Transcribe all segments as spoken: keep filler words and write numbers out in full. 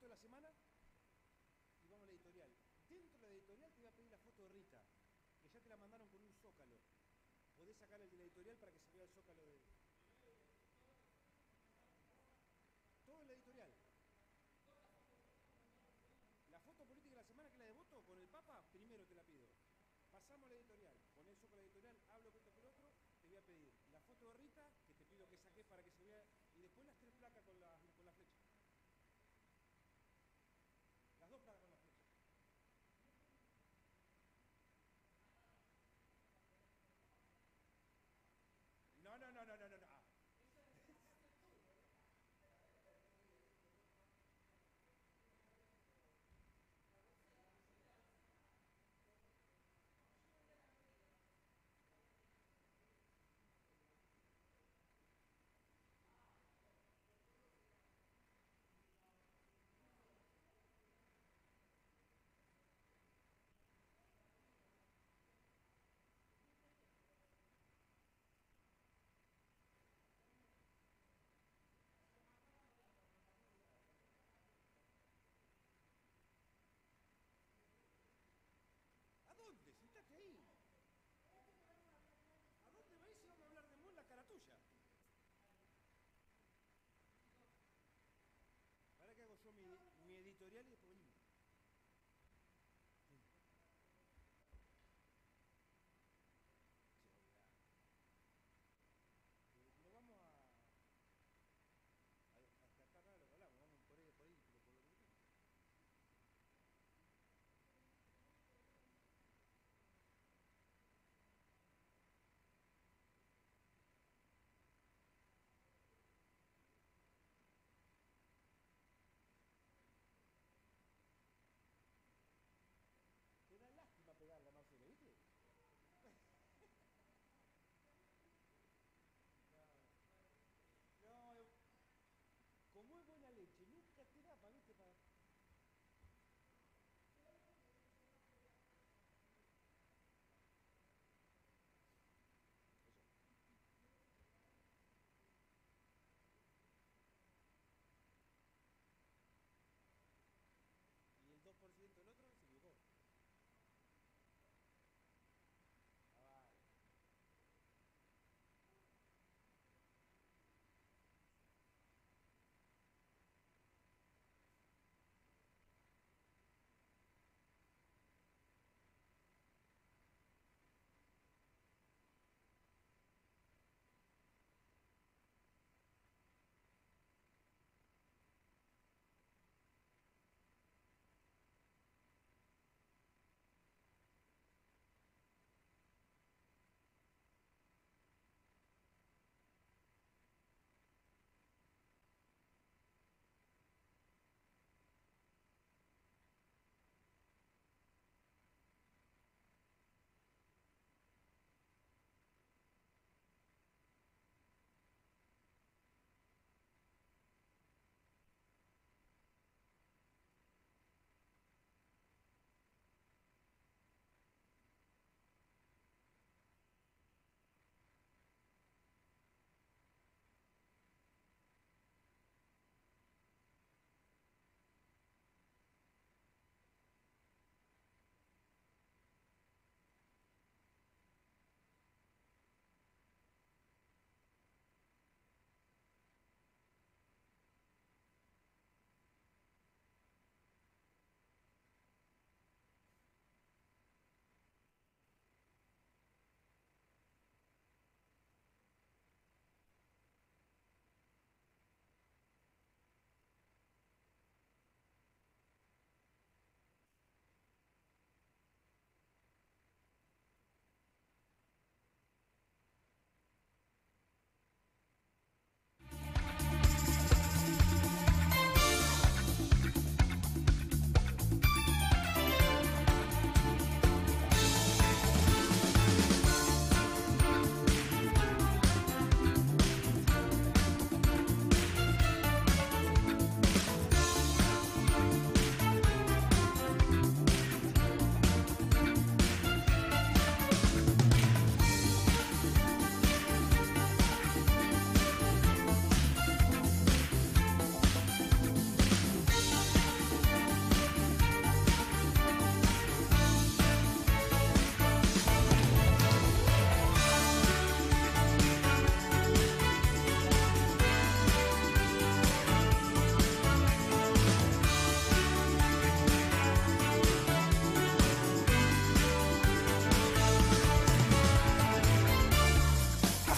de la semana y vamos a la editorial. Dentro de la editorial te voy a pedir la foto de Rita, que ya te la mandaron con un zócalo. Podés sacar el de la editorial para que se vea el zócalo de... Todo en la editorial. La foto política de la semana, que es la de voto, con el Papa, primero te la pido. Pasamos a la editorial, poné eso con la editorial, hablo con esto que el otro, te voy a pedir la foto de Rita, que te pido que saques para que se vea, y después las tres placas con la, con la flecha. Las dos placas con la flecha. No, no, no, no, no, no, no. Ah.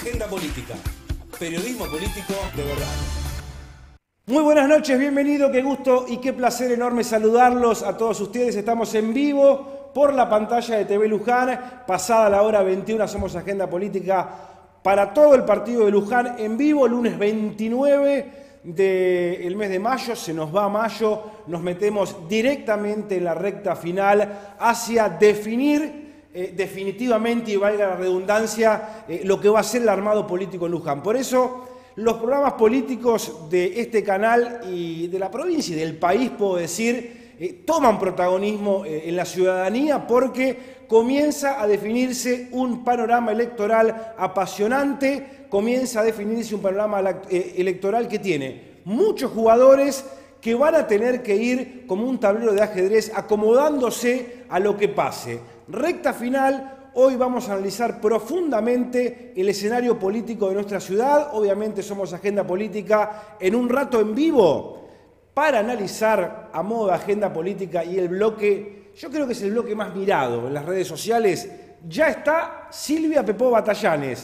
Agenda Política. Periodismo político de verdad. Muy buenas noches, bienvenido, qué gusto y qué placer enorme saludarlos a todos ustedes. Estamos en vivo por la pantalla de T V Luján, pasada la hora veintiuna, somos Agenda Política para todo el partido de Luján, en vivo, lunes veintinueve del mes de mayo, se nos va a mayo, nos metemos directamente en la recta final hacia definir eh, definitivamente, y valga la redundancia, eh, lo que va a ser el armado político en Luján. Por eso, los programas políticos de este canal y de la provincia y del país, puedo decir, eh, toman protagonismo eh, en la ciudadanía porque comienza a definirse un panorama electoral apasionante, comienza a definirse un panorama eh, electoral que tiene muchos jugadores que van a tener que ir como un tablero de ajedrez acomodándose a lo que pase. Recta final. Hoy vamos a analizar profundamente el escenario político de nuestra ciudad. Obviamente somos Agenda Política en un rato en vivo para analizar a modo de Agenda Política y el bloque, yo creo que es el bloque más mirado en las redes sociales. Ya está Silvia Pepó Batallanes,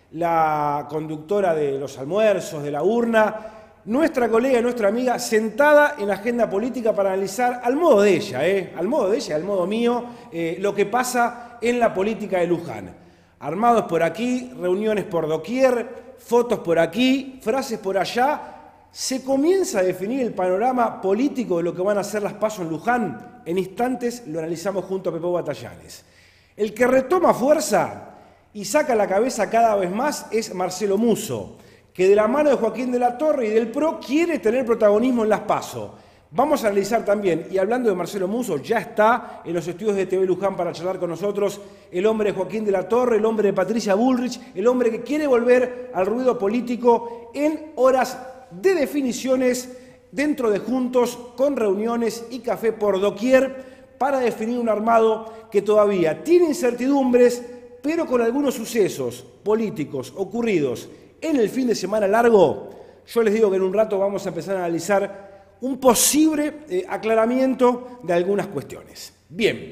la conductora de los almuerzos, de la urna, nuestra colega y nuestra amiga, sentada en Agenda Política para analizar al modo de ella, eh, al modo de ella, al modo mío, eh, lo que pasa en la política de Luján. Armados por aquí, reuniones por doquier, fotos por aquí, frases por allá. Se comienza a definir el panorama político de lo que van a ser las PASO en Luján. En instantes lo analizamos junto a Pepó Batallanes. El que retoma fuerza y saca la cabeza cada vez más es Marcelo Musso, que de la mano de Joaquín de la Torre y del P R O quiere tener protagonismo en las PASO. Vamos a analizar también, y hablando de Marcelo Musso, ya está en los estudios de T V Luján para charlar con nosotros el hombre de Joaquín de la Torre, el hombre de Patricia Bullrich, el hombre que quiere volver al ruido político en horas de definiciones dentro de Juntos, con reuniones y café por doquier, para definir un armado que todavía tiene incertidumbres, pero con algunos sucesos políticos ocurridos en el fin de semana largo. Yo les digo que en un rato vamos a empezar a analizar un posible eh, aclaramiento de algunas cuestiones. Bien,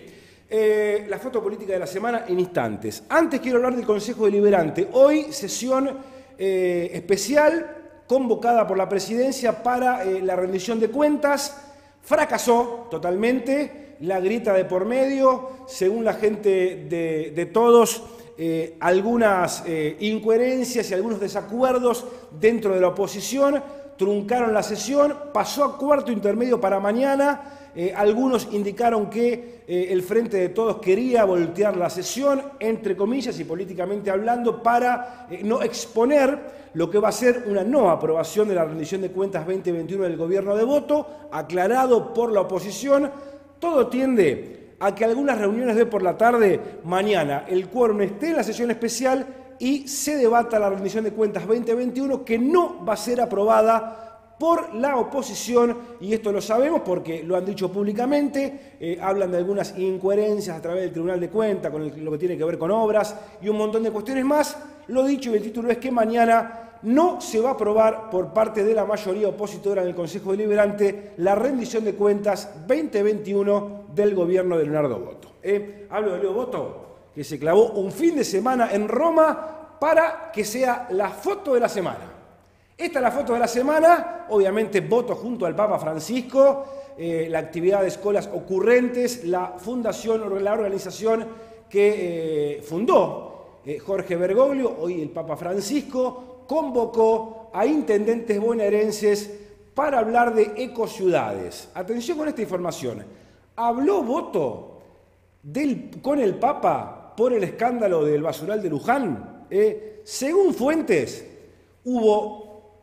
eh, la foto política de la semana en instantes. Antes quiero hablar del Consejo Deliberante. Hoy sesión eh, especial convocada por la Presidencia para eh, la rendición de cuentas. Fracasó totalmente, la grita de por medio, según la gente de, de todos, eh, algunas eh, incoherencias y algunos desacuerdos dentro de la oposición. Truncaron la sesión, pasó a cuarto intermedio para mañana. Eh, algunos indicaron que eh, el Frente de Todos quería voltear la sesión, entre comillas y políticamente hablando, para eh, no exponer lo que va a ser una no aprobación de la rendición de cuentas veinte veintiuno del gobierno de Voto, aclarado por la oposición. Todo tiende a que algunas reuniones de por la tarde, mañana, el quórum esté en la sesión especial y se debata la rendición de cuentas veinte veintiuno, que no va a ser aprobada por la oposición, y esto lo sabemos porque lo han dicho públicamente. Eh, hablan de algunas incoherencias a través del Tribunal de Cuentas, con el, lo que tiene que ver con obras y un montón de cuestiones más. Lo dicho, y el título es que mañana no se va a aprobar por parte de la mayoría opositora en el Consejo Deliberante la rendición de cuentas veinte veintiuno del gobierno de Leonardo Boto. Eh, hablo de Leo Boto, que se clavó un fin de semana en Roma para que sea la foto de la semana. Esta es la foto de la semana, obviamente Boto junto al Papa Francisco, eh, la actividad de escuelas ocurrentes, la fundación, la organización que eh, fundó eh, Jorge Bergoglio, hoy el Papa Francisco, convocó a intendentes bonaerenses para hablar de ecociudades. Atención con esta información. Habló Boto del, con el Papa por el escándalo del basural de Luján. Eh, según fuentes, hubo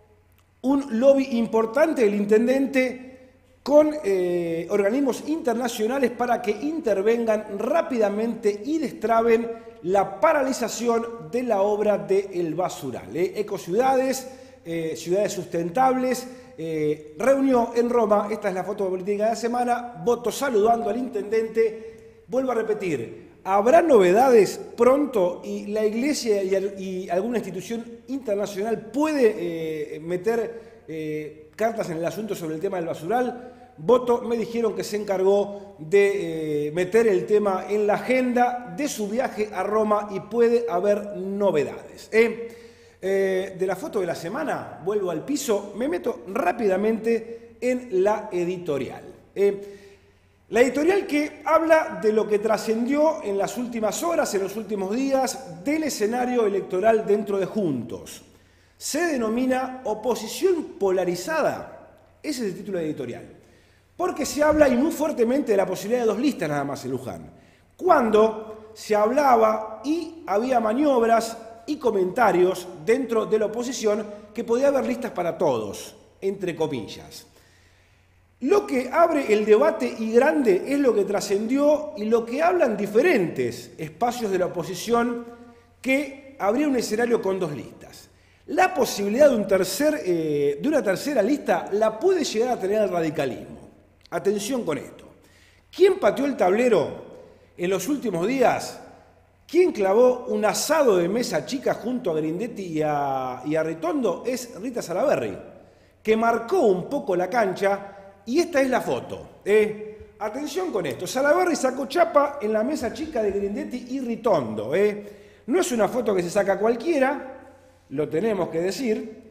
un lobby importante del intendente con eh, organismos internacionales para que intervengan rápidamente y destraben la paralización de la obra del basural. Eh. Ecociudades, eh, ciudades sustentables, eh, reunió en Roma, esta es la foto política de la semana, Boto saludando al intendente. Vuelvo a repetir, habrá novedades pronto y la Iglesia y, y alguna institución internacional puede eh, meter eh, cartas en el asunto sobre el tema del basural. Boto me dijeron que se encargó de eh, meter el tema en la agenda de su viaje a Roma y puede haber novedades. ¿eh? Eh, de la foto de la semana, vuelvo al piso, me meto rápidamente en la editorial. Eh, la editorial que habla de lo que trascendió en las últimas horas, en los últimos días, del escenario electoral dentro de Juntos. Se denomina Oposición Polarizada. Ese es el título de editorial. Porque se habla y muy fuertemente de la posibilidad de dos listas nada más en Luján. Cuando se hablaba y había maniobras y comentarios dentro de la oposición que podía haber listas para todos, entre comillas. Lo que abre el debate y grande es lo que trascendió y lo que hablan diferentes espacios de la oposición, que habría un escenario con dos listas. La posibilidad de, un tercer, eh, de una tercera lista la puede llegar a tener el radicalismo. Atención con esto. ¿Quién pateó el tablero en los últimos días? ¿Quién clavó un asado de mesa chica junto a Grindetti y a, y a Ritondo? Es Rita Salaberry, que marcó un poco la cancha, y esta es la foto. ¿eh? Atención con esto. Salaberry sacó chapa en la mesa chica de Grindetti y Ritondo. ¿eh? No es una foto que se saca cualquiera, lo tenemos que decir,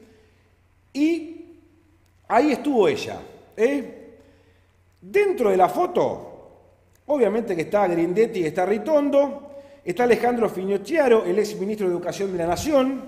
y ahí estuvo ella. ¿eh? Dentro de la foto, obviamente que está Grindetti y está Ritondo. Está Alejandro Finocchiaro, el ex ministro de Educación de la Nación.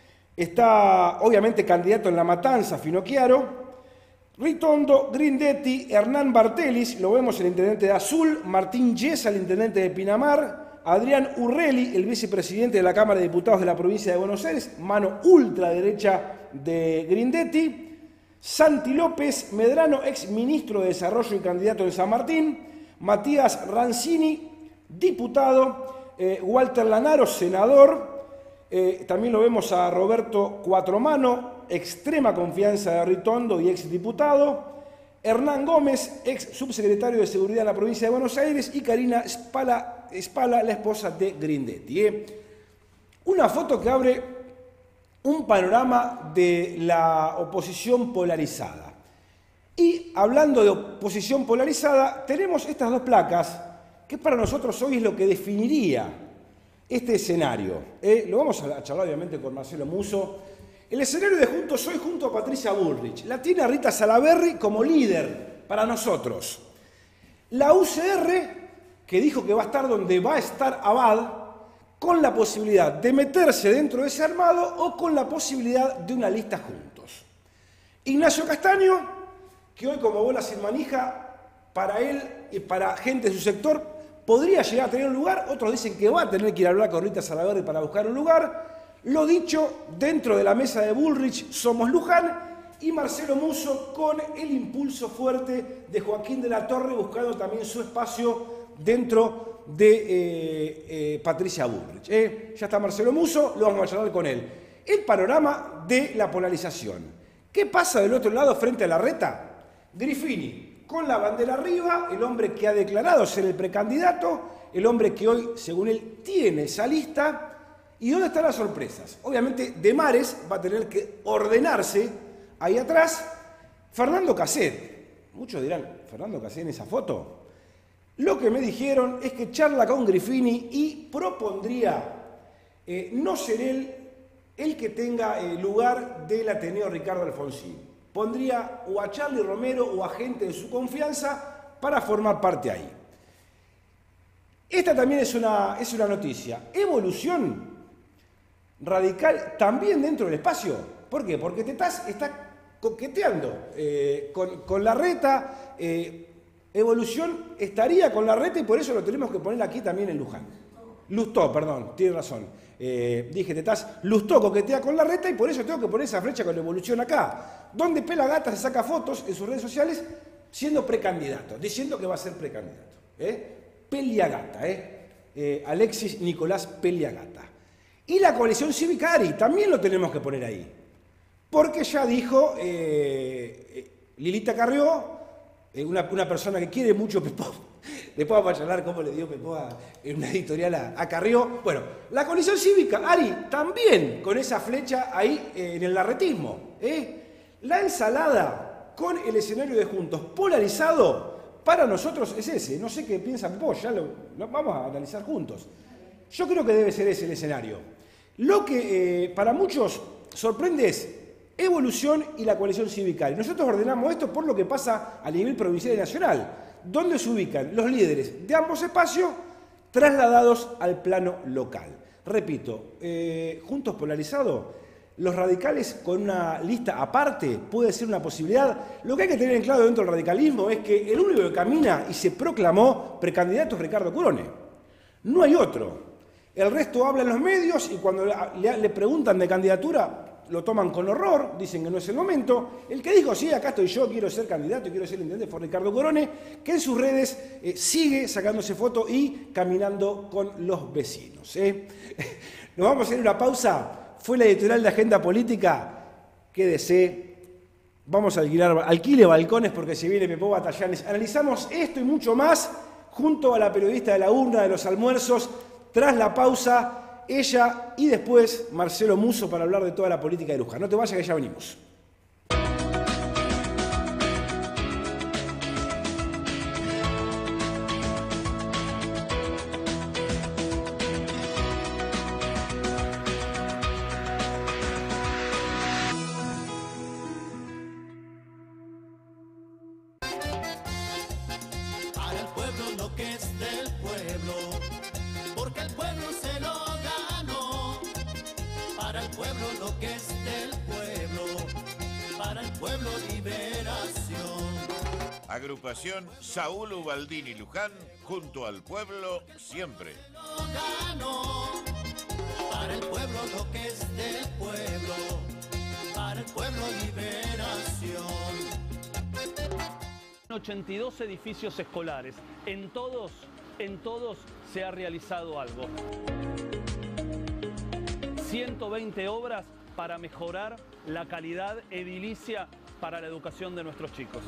Está, obviamente, candidato en La Matanza, Finocchiaro. Ritondo, Grindetti, Hernán Bartelis, lo vemos el intendente de Azul. Martín Yesa, el intendente de Pinamar. Adrián Urrelli, el vicepresidente de la Cámara de Diputados de la provincia de Buenos Aires, mano ultraderecha de Grindetti. Santi López Medrano, ex ministro de Desarrollo y candidato en San Martín. Matías Rancini, diputado. Eh, Walter Lanaro, senador. Eh, también lo vemos a Roberto Cuatromano, extrema confianza de Ritondo y ex diputado. Hernán Gómez, ex subsecretario de Seguridad en la provincia de Buenos Aires. Y Karina Spala, Spala la esposa de Grindetti. Eh. Una foto que abre un panorama de la oposición polarizada. Y hablando de oposición polarizada, tenemos estas dos placas, que para nosotros hoy es lo que definiría este escenario. ¿eh? Lo vamos a charlar obviamente con Marcelo Musso. El escenario de Juntos Hoy junto a Patricia Bullrich. La tiene a Rita Salaberry como líder para nosotros. La U C R, que dijo que va a estar donde va a estar Abad, con la posibilidad de meterse dentro de ese armado o con la posibilidad de una lista juntos. Ignacio Castaño, que hoy como bola sin manija, para él y para gente de su sector, podría llegar a tener un lugar. Otros dicen que va a tener que ir a hablar con Rita Salaberry para buscar un lugar. Lo dicho, dentro de la mesa de Bullrich somos Luján, y Marcelo Musso con el impulso fuerte de Joaquín de la Torre, buscando también su espacio dentro de eh, eh, Patricia Bullrich. Eh, ya está Marcelo Musso, lo vamos a charlar con él. El panorama de la polarización. ¿Qué pasa del otro lado frente a Larreta? Griffini, con la bandera arriba, el hombre que ha declarado ser el precandidato, el hombre que hoy, según él, tiene esa lista. ¿Y dónde están las sorpresas? Obviamente, De Mares va a tener que ordenarse ahí atrás. Fernando Casset. Muchos dirán, ¿Fernando Casset en esa foto? Lo que me dijeron es que charla con Griffini y propondría eh, no ser él el que tenga el eh, lugar del Ateneo Ricardo Alfonsín. Pondría o a Charlie Romero o a gente de su confianza para formar parte ahí. Esta también es una, es una noticia. Evolución radical también dentro del espacio. ¿Por qué? Porque Tetaz está coqueteando eh, con, con Larreta. Eh, Evolución estaría con Larreta y por eso lo tenemos que poner aquí también en Luján. Lustó, perdón, tiene razón. Eh, dije Tetaz, Lustó coquetea con Larreta y por eso tengo que poner esa flecha con Evolución acá. Donde Pelagata se saca fotos en sus redes sociales siendo precandidato, diciendo que va a ser precandidato. ¿eh? Peliagata, ¿eh? Eh, Alexis Nicolás Peliagata. Y la coalición cívica Ari, también lo tenemos que poner ahí. Porque ya dijo eh, Lilita Carrió, eh, una, una persona que quiere mucho Pepó. Después vamos a charlar cómo le dio Pepó a, en una editorial a, a Carrió. Bueno, la coalición cívica Ari, también con esa flecha ahí eh, en el larretismo. ¿eh? La ensalada con el escenario de Juntos polarizado, para nosotros es ese. No sé qué piensa Pepó, ya lo, lo vamos a analizar juntos. Yo creo que debe ser ese el escenario. Lo que eh, para muchos sorprende es Evolución y la coalición cívica. Y nosotros ordenamos esto por lo que pasa a nivel provincial y nacional, donde se ubican los líderes de ambos espacios trasladados al plano local. Repito, eh, Juntos Polarizado, los radicales con una lista aparte puede ser una posibilidad. Lo que hay que tener en claro dentro del radicalismo es que el único que camina y se proclamó precandidato es Ricardo Curone. No hay otro. El resto habla en los medios y cuando le, le preguntan de candidatura lo toman con horror, dicen que no es el momento. El que dijo, sí, acá estoy yo, quiero ser candidato y quiero ser intendente fue Ricardo Curone, que en sus redes eh, sigue sacándose fotos y caminando con los vecinos. ¿eh? Nos vamos a hacer una pausa. Fue la editorial de Agenda Política. Quédese. Vamos a alquilar, alquile balcones porque se viene Pepo Batallanes. Analizamos esto y mucho más junto a la periodista de la urna de los almuerzos. Tras la pausa, ella y después Marcelo Musso para hablar de toda la política de Luján. No te vayas que ya venimos. Agrupación Saúl Ubaldini Luján, junto al pueblo siempre. Para el pueblo lo que es del pueblo, para el pueblo liberación. ochenta y dos edificios escolares, en todos, en todos se ha realizado algo. ciento veinte obras para mejorar la calidad edilicia para la educación de nuestros chicos.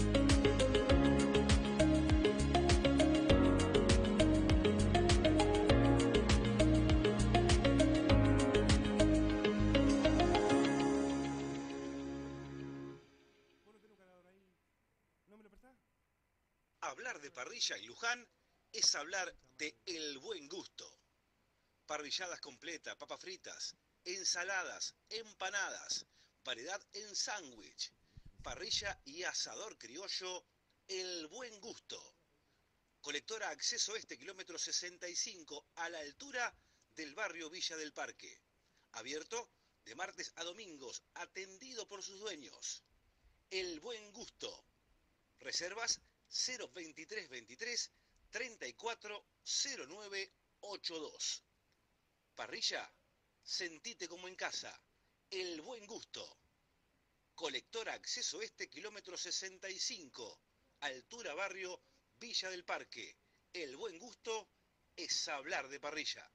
Hablar de parrilla y Luján es hablar de el buen gusto. Parrilladas completas, papas fritas, ensaladas, empanadas, variedad en sándwich, parrilla y asador criollo, el buen gusto. Colectora Acceso Este, kilómetro sesenta y cinco, a la altura del barrio Villa del Parque. Abierto de martes a domingos, atendido por sus dueños. El buen gusto. Reservas cero veintitrés veintitrés treinta y cuatro cero nueve ochenta y dos. Parrilla, sentite como en casa. El buen gusto. Colectora Acceso Este, kilómetro sesenta y cinco, altura barrio Villa del Parque. El buen gusto es hablar de parrilla.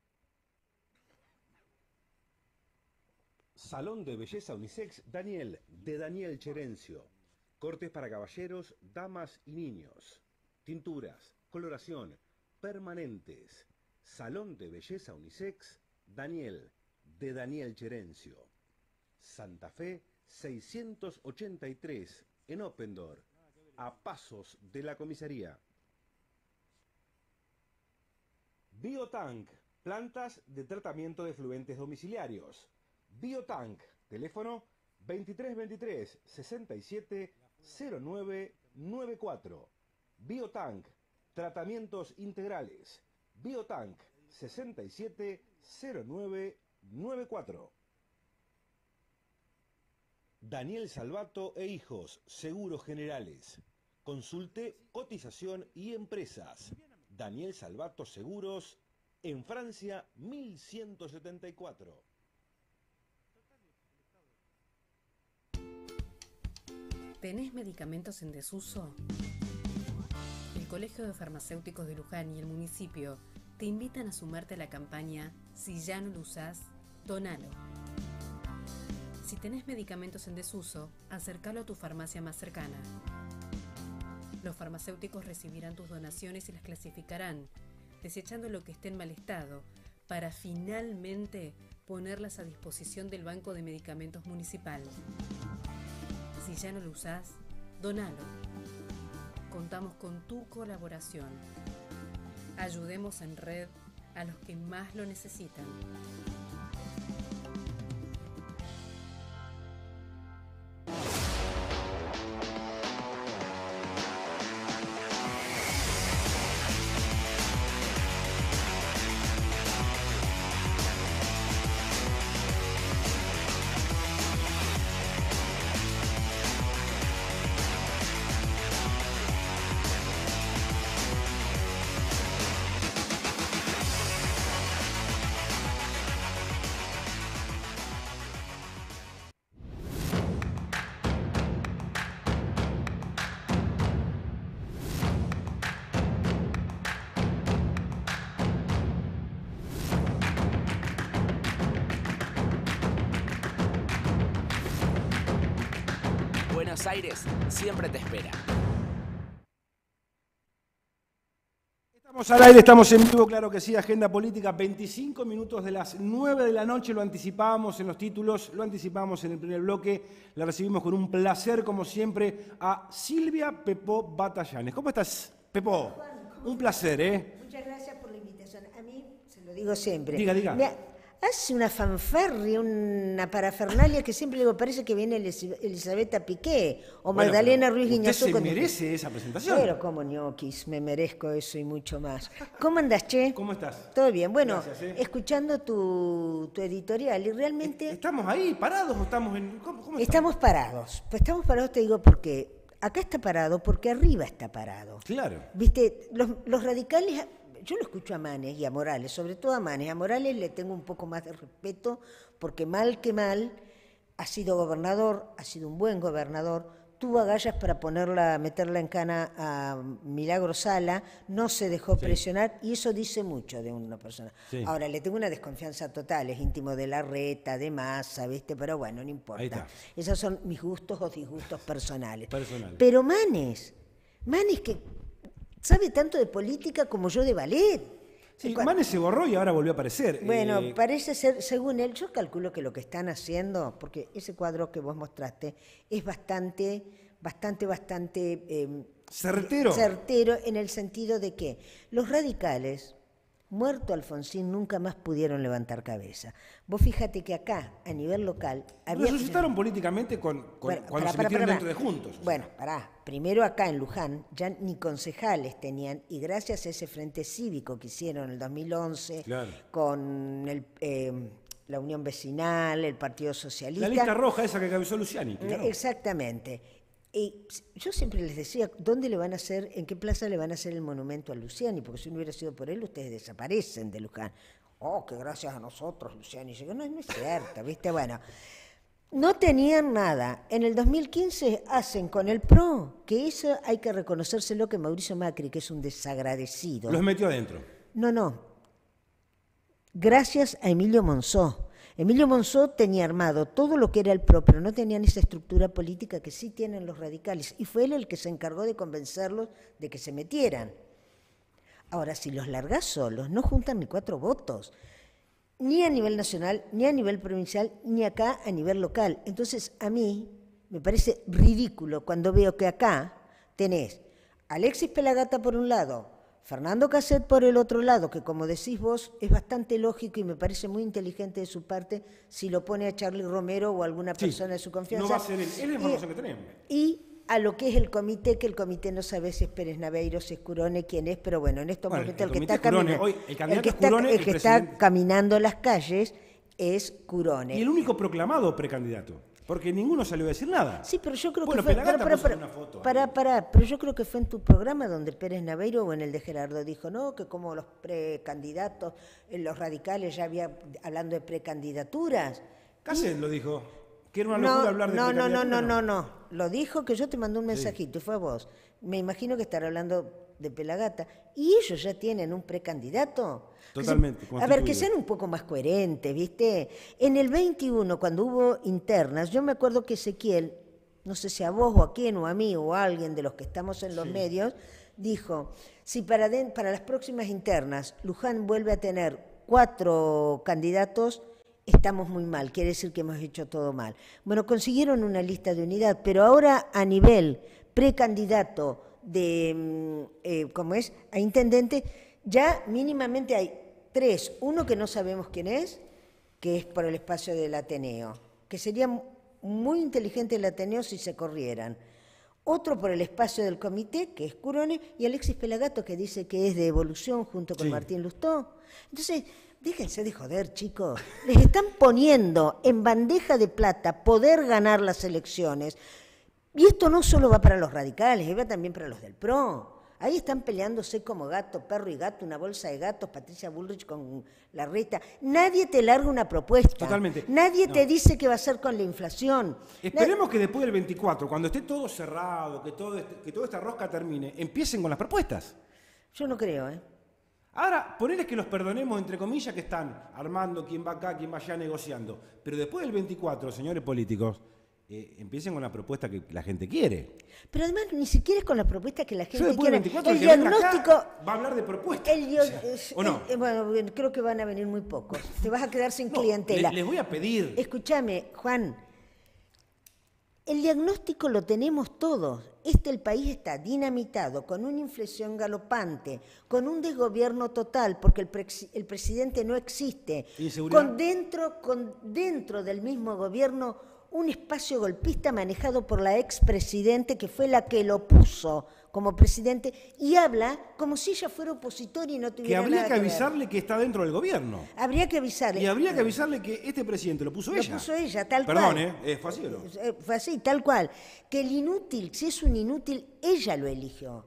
Salón de Belleza Unisex Daniel, de Daniel Cherencio. Cortes para caballeros, damas y niños. Tinturas, coloración, permanentes. Salón de Belleza Unisex Daniel, de Daniel Cherencio. Santa Fe seiscientos ochenta y tres, en Oppendorf, a pasos de la comisaría. Biotank, plantas de tratamiento de efluentes domiciliarios. Biotank, teléfono veintitrés veintitrés sesenta y siete cero nueve noventa y cuatro. Biotank, tratamientos integrales. Biotank sesenta y siete cero nueve noventa y cuatro. Daniel Salvato e Hijos, Seguros Generales. Consulte cotización y empresas. Daniel Salvato Seguros, en Francia mil ciento setenta y cuatro. ¿Tenés medicamentos en desuso? El Colegio de Farmacéuticos de Luján y el municipio te invitan a sumarte a la campaña Si ya no lo usás, donalo. Si tenés medicamentos en desuso, acércalo a tu farmacia más cercana. Los farmacéuticos recibirán tus donaciones y las clasificarán, desechando lo que esté en mal estado, para finalmente ponerlas a disposición del Banco de Medicamentos Municipal. Si ya no lo usás, donalo. Contamos con tu colaboración. Ayudemos en red a los que más lo necesitan. Buenos Aires siempre te espera. Estamos al aire, estamos en vivo, claro que sí, Agenda Política, veinticinco minutos de las nueve de la noche, lo anticipábamos en los títulos, lo anticipábamos en el primer bloque, la recibimos con un placer, como siempre, a Silvia Pepó Batallanes. ¿Cómo estás, Pepó? Un placer, ¿eh? Muchas gracias por la invitación. A mí, se lo digo siempre. Diga, diga. Me hace una fanfarria, una parafernalia que siempre digo, parece que viene Elis Elisabetta Piqué o Bueno, Magdalena Ruiz Guiñazú. Usted se con... merece esa presentación. Pero como ñoquis, me merezco eso y mucho más. ¿Cómo andás, Che? ¿Cómo estás? Todo bien. Bueno, Gracias, ¿eh? escuchando tu, tu editorial y realmente... ¿Estamos ahí parados o estamos en...? ¿Cómo, cómo estamos parados. Pues estamos parados, te digo, porque acá está parado, porque arriba está parado. Claro. Viste, los, los radicales... Yo lo escucho a Manes y a Morales, sobre todo a Manes. A Morales le tengo un poco más de respeto porque mal que mal ha sido gobernador, ha sido un buen gobernador, tuvo agallas para ponerla, meterla en cana a Milagro Sala, no se dejó sí. presionar y eso dice mucho de una persona. Sí. Ahora, le tengo una desconfianza total, es íntimo de Larreta, de Massa, ¿viste? Pero bueno, no importa. Esos son mis gustos o disgustos personales. Personal. Pero Manes, Manes que... sabe tanto de política como yo de ballet. Sí, Manes se borró y ahora volvió a aparecer. Bueno, eh... parece ser, según él, yo calculo que lo que están haciendo, porque ese cuadro que vos mostraste es bastante, bastante, bastante... Eh, certero. Certero en el sentido de que los radicales, muerto Alfonsín, nunca más pudieron levantar cabeza. Vos fíjate que acá, a nivel local... había resucitaron políticamente con, con, bueno, cuando pará, se pará, metieron pará, dentro de Juntos. O bueno, pará. Primero acá en Luján ya ni concejales tenían, y gracias a ese frente cívico que hicieron en el dos mil once, claro. con el, eh, la Unión Vecinal, el Partido Socialista... La lista roja esa que cabezó Luciani. Claro. Exactamente. Y yo siempre les decía, ¿dónde le van a hacer, en qué plaza le van a hacer el monumento a Luciani? Porque si no hubiera sido por él, ustedes desaparecen de Luján. Oh, que gracias a nosotros, Luciani. Yo, no, no es cierto, ¿viste? Bueno, no tenían nada. En el dos mil quince hacen con el P R O, que eso hay que reconocérselo, que Mauricio Macri, que es un desagradecido. Los metió adentro. No, no. Gracias a Emilio Monzó. Emilio Monzó tenía armado todo lo que era el P R O, pero no tenían esa estructura política que sí tienen los radicales. Y fue él el que se encargó de convencerlos de que se metieran. Ahora, si los largás solos, no juntan ni cuatro votos, ni a nivel nacional, ni a nivel provincial, ni acá a nivel local. Entonces, a mí me parece ridículo cuando veo que acá tenés Alexis Pelagata por un lado, Fernando Casset por el otro lado, que como decís vos, es bastante lógico y me parece muy inteligente de su parte si lo pone a Charlie Romero o alguna persona sí, de su confianza. No va a ser él, es la información y, que tenemos. Y a lo que es el comité, que el comité no sabe si es Pérez Naveiro, si es Curone, quién es, pero bueno, en estos bueno, momentos el, el que, está, Curone, hoy, el el que, está, Curone, el que está caminando las calles es Curone. Y el único proclamado precandidato. Porque ninguno salió a decir nada. Sí, pero yo creo bueno, que fue... Pelagata para, para, una foto. Para, para, pero yo creo que fue en tu programa donde Pérez Naveiro o en el de Gerardo dijo, no, que como los precandidatos, los radicales ya había, hablando de precandidaturas. Casset lo dijo, que era una no, locura hablar de no, precandidatura. No, no, no, no, no, lo dijo que yo te mandé un mensajito, sí. Y fue a vos. Me imagino que estará hablando de Pelagata. Y ellos ya tienen un precandidato. Totalmente. A ver, que sean un poco más coherentes, ¿viste? En el veintiuno, cuando hubo internas, yo me acuerdo que Ezequiel, no sé si a vos o a quién o a mí o a alguien de los que estamos en los sí. medios, dijo, si para, de, para las próximas internas Luján vuelve a tener cuatro candidatos, estamos muy mal, quiere decir que hemos hecho todo mal. Bueno, consiguieron una lista de unidad, pero ahora a nivel precandidato de, eh, ¿cómo es?, a intendente, ya mínimamente hay tres. Uno que no sabemos quién es, que es por el espacio del Ateneo, que sería muy inteligente el Ateneo si se corrieran. Otro por el espacio del comité, que es Curone, y Alexis Pelagato, que dice que es de Evolución junto con sí. Martín Lustó. Entonces, déjense de joder, chicos. Les están poniendo en bandeja de plata poder ganar las elecciones. Y esto no solo va para los radicales, va también para los del P R O. Ahí están peleándose como gato, perro y gato, una bolsa de gatos, Patricia Bullrich con Larreta. Nadie te larga una propuesta. Totalmente. Nadie no. te dice qué va a hacer con la inflación. Esperemos Nad... que después del veinticuatro, cuando esté todo cerrado, que, todo este, que toda esta rosca termine, empiecen con las propuestas. Yo no creo, ¿eh? Ahora, ponerles que los perdonemos, entre comillas, que están armando quién va acá, quién va allá negociando. Pero después del veinticuatro, señores políticos, eh, empiecen con la propuesta que la gente quiere. Pero además ni siquiera es con la propuesta que la gente Yo después quiere. del veinticuatro, El que venga diagnóstico... acá, va a hablar de propuestas. El, dio- O sea, es- ¿o no? el- bueno, creo que van a venir muy pocos. Te vas a quedar sin No, clientela. le- les voy a pedir. Escúchame, Juan. El diagnóstico lo tenemos todos. Este el país está dinamitado, con una inflación galopante, con un desgobierno total, porque el, pre- el presidente no existe. Inseguridad. Con dentro, con dentro del mismo gobierno un espacio golpista manejado por la expresidente, que fue la que lo puso como presidente, y habla como si ella fuera opositora y no Que tuviera habría nada que que ver. avisarle que está dentro del gobierno. Habría que avisarle. Y habría que avisarle que este presidente lo puso Lo ella. puso ella, tal Perdón, cual. ¿eh? Es fácil o no. Eh, Fue así, tal cual. Que el inútil, si es un inútil, ella lo eligió.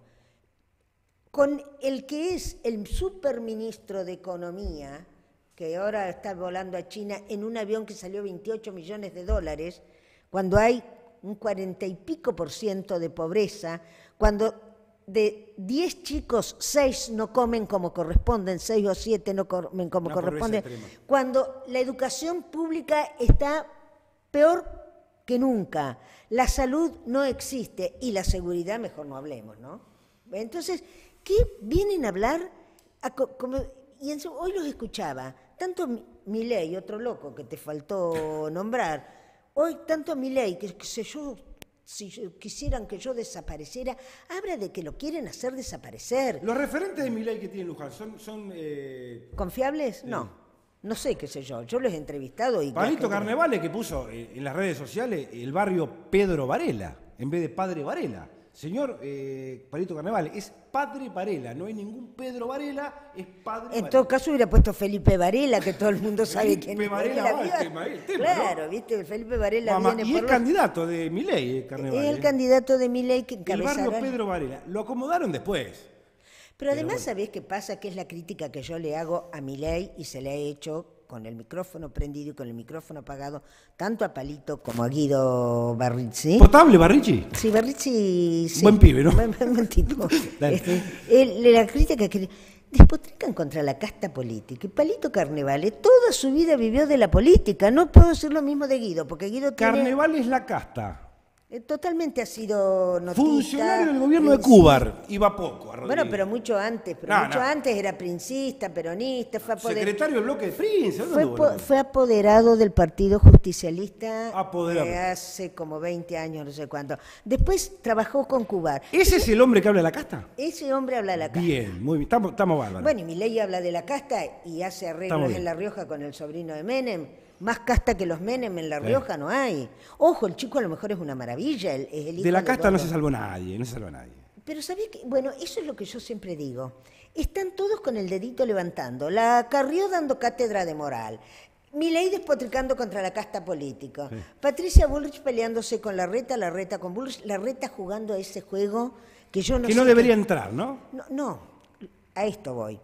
Con el que es el superministro de Economía, que ahora está volando a China en un avión que salió veintiocho millones de dólares, cuando hay un cuarenta y pico por ciento de pobreza, cuando de diez chicos, seis no comen como corresponden, seis o siete no comen como Una pobreza corresponde, extrema. cuando la educación pública está peor que nunca, la salud no existe y la seguridad mejor no hablemos, ¿no? Entonces, ¿qué vienen a hablar? A co- como, y en su- hoy los escuchaba, tanto Mi- Milei, otro loco que te faltó nombrar, hoy tanto Milei, que, que sé yo, si yo- quisieran que yo desapareciera, habla de que lo quieren hacer desaparecer. Los referentes de Milei que tiene Luján son... son eh, ¿Confiables? No. No sé, qué sé yo. Yo los he entrevistado y... la Palito gente- Carnevale, que puso eh, en las redes sociales el barrio Pedro Varela, en vez de Padre Varela. Señor eh, Palito Carnevale, es Padre Varela, no hay ningún Pedro Varela, es Padre En Varela. todo caso hubiera puesto Felipe Varela, que todo el mundo sabe Felipe quién es. Varela, va, el ¿vio? tema, el tema, Claro, viste, Felipe Varela Mamá, viene y por es los- candidato de Milei, eh, Carnevale. es el candidato de Milei que El encabezará. barrio Pedro Varela. Lo acomodaron después. Pero además, ¿sabés qué pasa? Que es la crítica que yo le hago a Milei y se le he hecho con el micrófono prendido y con el micrófono apagado, tanto a Palito como a Guido Barrizzi. ¿Potable, Barrichi? Sí, Barrizzi, sí. Buen pibe, ¿no? Buen, buen tipo. Dale. Este, el- la crítica que despotrican contra la casta política. Y Palito Carnevale toda su vida vivió de la política. No puedo decir lo mismo de Guido, porque Guido tiene... Carnevale es la casta. eh, Totalmente ha sido notista. Funcionario del gobierno de princista. Cuba. Iba poco a Rodríguez. Bueno, pero mucho antes, pero No, mucho no. antes era princista, peronista, fue, apoder- Secretario del bloque de Prince. ¿dónde fue, anduvo, po- no? fue apoderado del Partido Justicialista Apoderado. eh, hace como veinte años, no sé cuánto. Después trabajó con Cubar. ¿Ese es el hombre que habla de la casta? Ese hombre habla de la casta. Bien, muy bien. Estamos, estamos bárbaros. Bueno, y Milei habla de la casta y hace Está arreglos muy bien. en La Rioja con el sobrino de Menem. Más casta que los Menem en La Sí. Rioja no hay. Ojo, el chico a lo mejor es una maravilla. el- es el hijo de la casta no Gordo. se salvó nadie, no se salvó nadie. Pero ¿sabés qué? Bueno, eso es lo que yo siempre digo. Están todos con el dedito levantando. La Carrió dando cátedra de moral. Milei despotricando contra la casta política. Patricia Bullrich peleándose con la Reta, la Reta con Bullrich, la Reta jugando a ese juego que yo no que sé no qué- debería entrar, ¿no? No, no, a esto voy.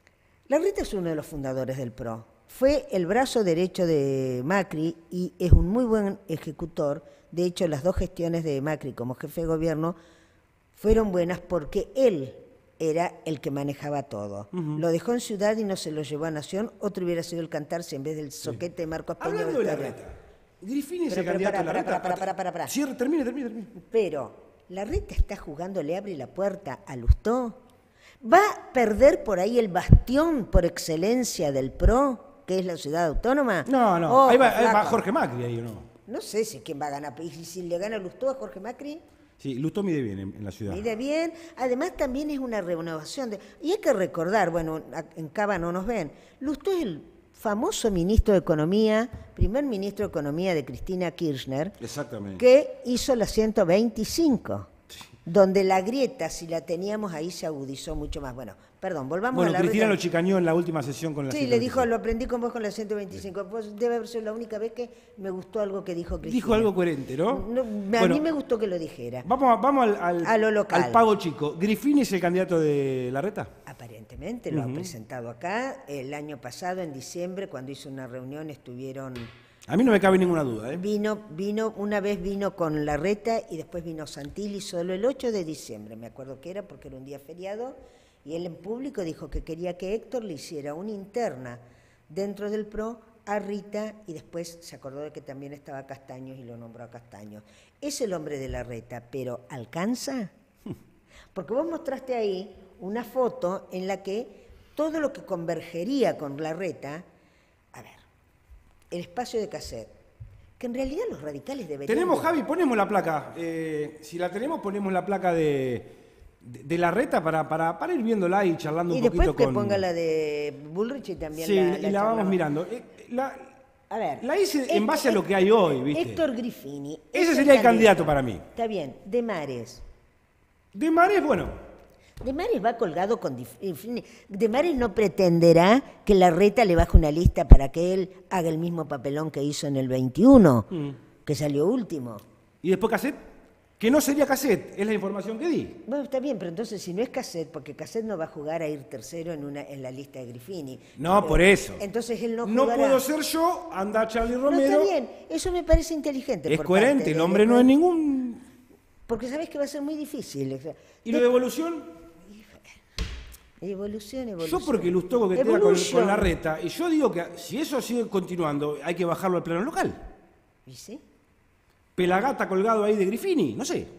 La Reta es uno de los fundadores del P R O. Fue el brazo derecho de Macri y es un muy buen ejecutor. De hecho, las dos gestiones de Macri como jefe de gobierno fueron buenas porque él era el que manejaba todo. Lo dejó en Ciudad y no se lo llevó a Nación. Otro hubiera sido el cantar si en vez del soquete de Marcos Peña. Hablando de la Victoria. Reta. Griffin es Pero, el pero, candidato pará, de la pará, Reta. pará, pará, pará, pará. Cierre, termine, termine, termine. Pero la Reta está jugando, le abre la puerta a Lustó. Va a perder por ahí el bastión por excelencia del P R O, que es la ciudad autónoma. No, no. Ojo, ahí, va, ahí va flaco. Jorge Macri, ahí o no. No sé si quién va a ganar. Y si, si le gana Lustó a Jorge Macri, Sí, Lustó mide bien en, en la ciudad. mide bien. Además, también es una renovación. De, y hay que recordar, bueno, a- en Cava no nos ven, Lustó es el famoso ministro de Economía, primer ministro de Economía de Cristina Kirchner, Exactamente. que hizo la ciento veinticinco, donde la grieta, si la teníamos ahí, se agudizó mucho más. Bueno, perdón, volvamos Bueno, a la Cristina ruta. lo chicañó en la última sesión con la Sí, ciento le dijo, veinticinco. lo aprendí con vos con la ciento veinticinco. Pues debe haber sido la única vez que me gustó algo que dijo Cristina. Dijo algo coherente, ¿no? No, a Bueno, mí me gustó que lo dijera. Vamos, a- vamos al, al, A lo local. al pago chico. ¿Griffin es el candidato de la Reta? Aparentemente lo ha presentado acá. El año pasado, en diciembre, cuando hizo una reunión, estuvieron... A mí no me cabe ninguna duda, ¿eh? Vino, vino, una vez vino con la Reta y después vino Santilli solo el ocho de diciembre, me acuerdo que era porque era un día feriado, y él en público dijo que quería que Héctor le hiciera una interna dentro del P R O a Rita y después se acordó de que también estaba Castaños y lo nombró a Castaños. Es el hombre de Larreta, pero ¿alcanza? Porque vos mostraste ahí una foto en la que todo lo que convergería con Larreta, a ver, el espacio de cassette, que en realidad los radicales deberían... Tenemos, de... Javi, ponemos la placa. Eh, si la tenemos, ponemos la placa de, de, de Larreta para, para, para ir viéndola y charlando y un poquito con... Y después que ponga la de Bullrich y también sí, la... Sí, la y la charlamos. vamos mirando. Eh, la, a ver, la hice Héctor, en base a lo que hay hoy, ¿viste? Héctor Griffini. Ese sería el candidato para mí. Está bien, De Mares. De Mares, bueno... De Mares va colgado con... De Mares no pretenderá que Larreta le baje una lista para que él haga el mismo papelón que hizo en el veintiuno, mm. que salió último. ¿Y después cassette? Que no sería cassette, es la información que di. Bueno, está bien, pero entonces si no es cassette, porque cassette no va a jugar a ir tercero en una en la lista de Griffini. No, pero, por eso. Entonces él no No jugará. puedo ser yo, anda Charlie Romero. No, está bien, eso me parece inteligente. Es por coherente, parte el de hombre no es ningún... Porque sabes que va a ser muy difícil. ¿Y lo de evolución? Evolución, evolución. Yo porque Lustó coquetea con, con Larreta, y yo digo que si eso sigue continuando, hay que bajarlo al plano local. ¿Y sí? Pelagata colgado ahí de Griffini, no sé.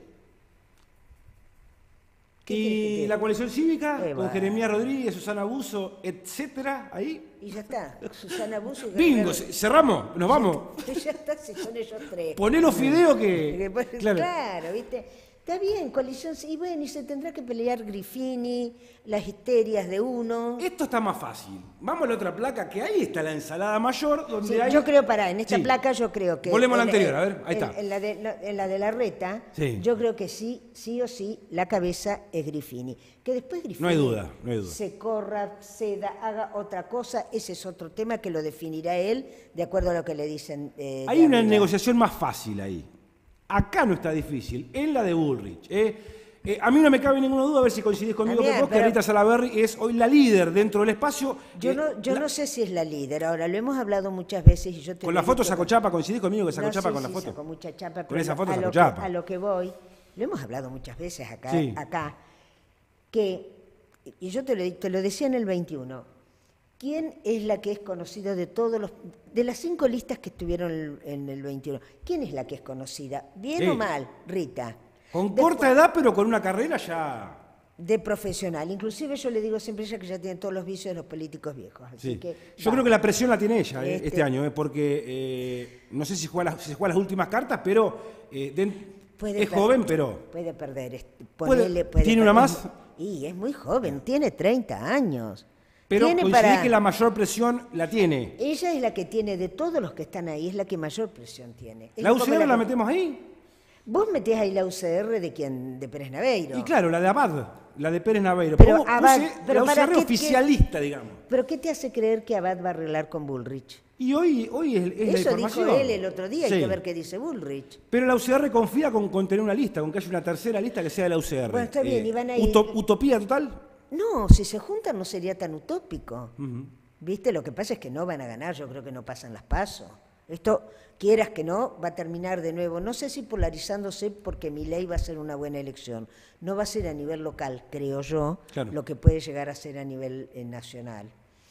Y la coalición cívica, eh, con va. Jeremías Rodríguez, Susana Buso, etcétera, ahí. Y ya está. Susana Buso y Bingo, cerramos, nos vamos. Ya está, si son ellos tres. Poné los fideos que... Claro. claro, ¿viste? Está bien, coalición, y bueno, y se tendrá que pelear Griffini, las histerias de uno. Esto está más fácil. Vamos a la otra placa, que ahí está la ensalada mayor, donde sí, hay... Yo creo, pará, en esta sí. placa yo creo que... Volvemos a la en, anterior, en, a ver, ahí en, está. En la de, en la de Larreta, sí. yo creo que sí, sí o sí, la cabeza es Griffini. Que después Griffini... No hay duda, no hay duda. Se corra, ceda, haga otra cosa, ese es otro tema que lo definirá él, de acuerdo a lo que le dicen... Eh, hay una negociación más fácil ahí. Acá no está difícil, en la de Bullrich. Eh, eh, a mí no me cabe ninguna duda, a ver si coincidís conmigo, También, que vos, pero... que Rita Salaberry es hoy la líder dentro del espacio. Yo, eh, no, yo la... no sé si es la líder, ahora lo hemos hablado muchas veces y yo te Con la foto sacó chapa, coincidís conmigo que sacó no chapa sé con la si foto. Sacó mucha chapa, con esa foto a sacó lo chapa. Que, a lo que voy, lo hemos hablado muchas veces acá, sí. acá que, y yo te lo, te lo decía en el veintiuno, ¿quién es la que es conocida de todos los, de las cinco listas que estuvieron en el veintiuno, quién es la que es conocida? ¿Bien sí. o mal, Rita? Con Después, corta edad, pero con una carrera ya... De profesional. Inclusive yo le digo siempre a ella que ya tiene todos los vicios de los políticos viejos. Así sí. que, yo va. creo que la presión la tiene ella este, este año, eh, porque eh, no sé si juega, las, si juega las últimas cartas, pero eh, de, es joven, pero... Puede perder. Ponele, puede, ¿Tiene puede, una más? Y es muy joven, tiene treinta años. Pero tiene coincidí para... que la mayor presión la tiene. Ella es la que tiene, de todos los que están ahí, es la que mayor presión tiene. Es ¿La U C R la, la que... metemos ahí? Vos metés ahí la U C R de quién, de Pérez Naveiro. Y claro, la de Abad, la de Pérez Naveiro. Pero Abad, pero la U C R qué, oficialista, qué, digamos. ¿Pero qué te hace creer que Abad va a arreglar con Bullrich? Y hoy, hoy es, es Eso la información. dijo él el otro día, sí. hay que ver qué dice Bullrich. Pero la U C R confía con, con tener una lista, con que haya una tercera lista que sea de la U C R. Bueno, está bien, eh, y van a ir... Utop, ¿Utopía total? No, si se juntan no sería tan utópico. Uh-huh. ¿Viste? Lo que pasa es que no van a ganar, yo creo que no pasan las pasos. Esto, quieras que no, va a terminar de nuevo, no sé si polarizándose porque Milei va a ser una buena elección. No va a ser a nivel local, creo yo, claro. lo que puede llegar a ser a nivel eh, nacional.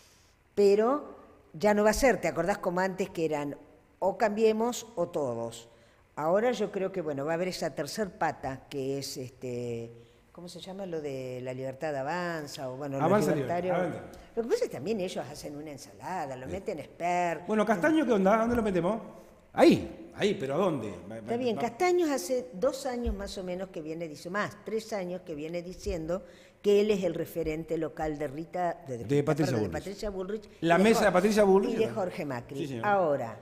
Pero ya no va a ser, ¿te acordás como antes que eran o Cambiemos o todos? Ahora yo creo que, bueno, va a haber esa tercer pata que es, este, ¿cómo se llama? Lo de la libertad avanza, o bueno, avanza los libertarios. Avanza. Lo que pasa es que también ellos hacen una ensalada, lo sí. meten expert. Bueno, Castaño, ¿qué onda? ¿Dónde lo metemos? Ahí, ahí, pero ¿a dónde? Está bien, Castaños hace dos años más o menos que viene, dice más, tres años que viene diciendo que él es el referente local de Rita, de, de, de, Patricia, perdón, Bullrich. de Patricia Bullrich. La mesa Jorge, de Patricia Bullrich. Y de Jorge Macri. Sí, ahora,